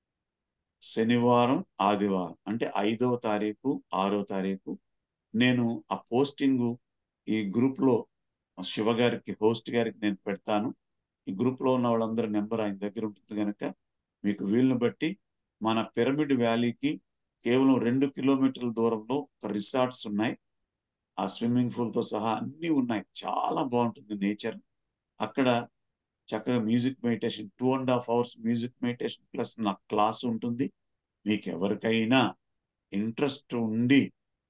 శనివారం ఆదివారం అంటే ఐదవ తారీఖు ఆరో తారీఖు నేను ఆ పోస్టింగ్ ఈ గ్రూప్ లో శివ గారికి హోస్ట్ గారికి నేను పెడతాను. ఈ గ్రూప్ లో ఉన్న వాళ్ళందరి నెంబర్ ఆయన దగ్గర ఉంటుంది కనుక మీకు వీలును బట్టి మన పిరమిడ్ వ్యాలీకి కేవలం రెండు కిలోమీటర్ల దూరంలో రిసార్ట్స్ ఉన్నాయి. ఆ స్విమ్మింగ్ పూల్ తో సహా అన్ని ఉన్నాయి. చాలా బాగుంటుంది నేచర్. అక్కడ చక్కగా music meditation two and half hours music meditation plus నా క్లాస్ ఉంటుంది. మీకు ఎవరికైనా ఇంట్రెస్ట్ ఉండి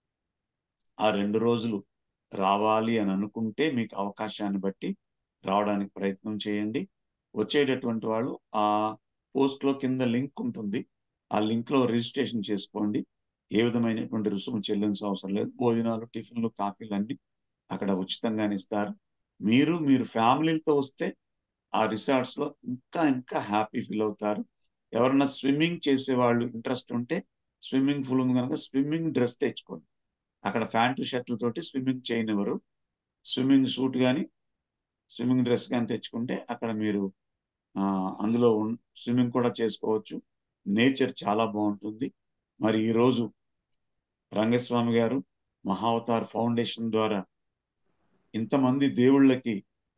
ఆ రెండు రోజులు రావాలి అని అనుకుంటే మీకు అవకాశాన్ని బట్టి రావడానికి ప్రయత్నం చేయండి. వచ్చేటటువంటి వాళ్ళు ఆ పోస్ట్ లో కింద లింక్ ఉంటుంది. ఆ లింక్ లో రిజిస్ట్రేషన్ చేసుకోండి. ఏ విధమైనటువంటి రుసుము చెల్లించాల్సిన అవసరం లేదు. భోజనాలు, టిఫిన్లు, కాఫీలు అన్ని అక్కడ ఉచితంగానే ఇస్తారు. మీరు మీరు ఫ్యామిలీతో వస్తే ఆ రిసార్ట్స్ లో ఇంకా ఇంకా హ్యాపీ ఫీల్ అవుతారు. ఎవరన్నా స్విమ్మింగ్ చేసే వాళ్ళు ఇంట్రెస్ట్ ఉంటే స్విమ్మింగ్ పూల్ ఉంది కనుక స్విమ్మింగ్ డ్రెస్ తెచ్చుకోండి. అక్కడ ప్యాంటు షర్ట్ల తోటి స్విమ్మింగ్ చేయనివ్వరు. స్విమ్మింగ్ సూట్ కానీ స్విమ్మింగ్ డ్రెస్ కానీ తెచ్చుకుంటే అక్కడ మీరు ఆ అందులో స్విమ్మింగ్ కూడా చేసుకోవచ్చు. నేచర్ చాలా బాగుంటుంది. మరి ఈరోజు రంగస్వామి గారు మహావతార్ ఫౌండేషన్ ద్వారా ఇంతమంది దేవుళ్ళకి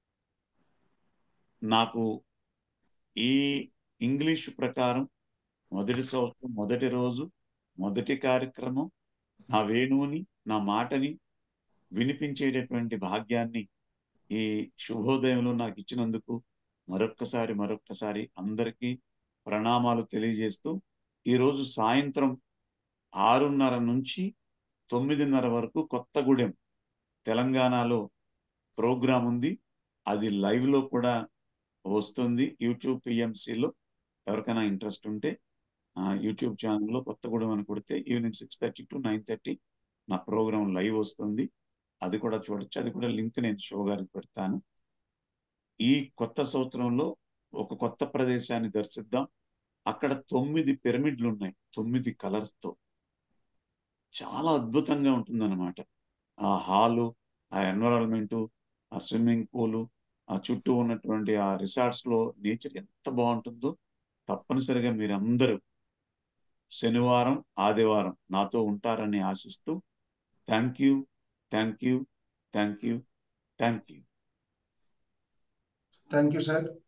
నాకు ఈ ఇంగ్లీషు ప్రకారం మొదటి సంవత్సరం మొదటి రోజు మొదటి కార్యక్రమం నా వేణువుని నా మాటని వినిపించేటటువంటి భాగ్యాన్ని ఈ శుభోదయంలో నాకు ఇచ్చినందుకు మరొక్కసారి మరొక్కసారి అందరికీ ప్రణామాలు తెలియజేస్తూ ఈరోజు సాయంత్రం ఆరున్నర నుంచి తొమ్మిదిన్నర వరకు కొత్తగూడెం తెలంగాణలో ప్రోగ్రాం ఉంది. అది లైవ్ లో కూడా వస్తుంది యూట్యూబ్ పిఎంసిలో. ఎవరికైనా ఇంట్రెస్ట్ ఉంటే యూట్యూబ్ ఛానల్లో కొత్తగూడెం అని కొడితే evening six thirty to nine thirty నా ప్రోగ్రాం లైవ్ వస్తుంది. అది కూడా చూడొచ్చు. అది కూడా లింక్ నేను షో గారికి పెడతాను. ఈ కొత్త సంవత్సరంలో ఒక కొత్త ప్రదేశాన్ని దర్శిద్దాం. అక్కడ తొమ్మిది పిరమిడ్లు ఉన్నాయి, తొమ్మిది కలర్స్ తో. చాలా అద్భుతంగా ఉంటుందన్నమాట. ఆ హాలు, ఆ ఎన్విరాన్మెంటు, ఆ స్విమ్మింగ్ పూలు, ఆ చుట్టూ ఉన్నటువంటి ఆ రిసార్ట్స్ లో నేచర్ ఎంత బాగుంటుందో. తప్పనిసరిగా మీరందరూ శనివారం ఆదివారం నాతో ఉంటారని ఆశిస్తూ thank you thank you thank you thank you thank you sir.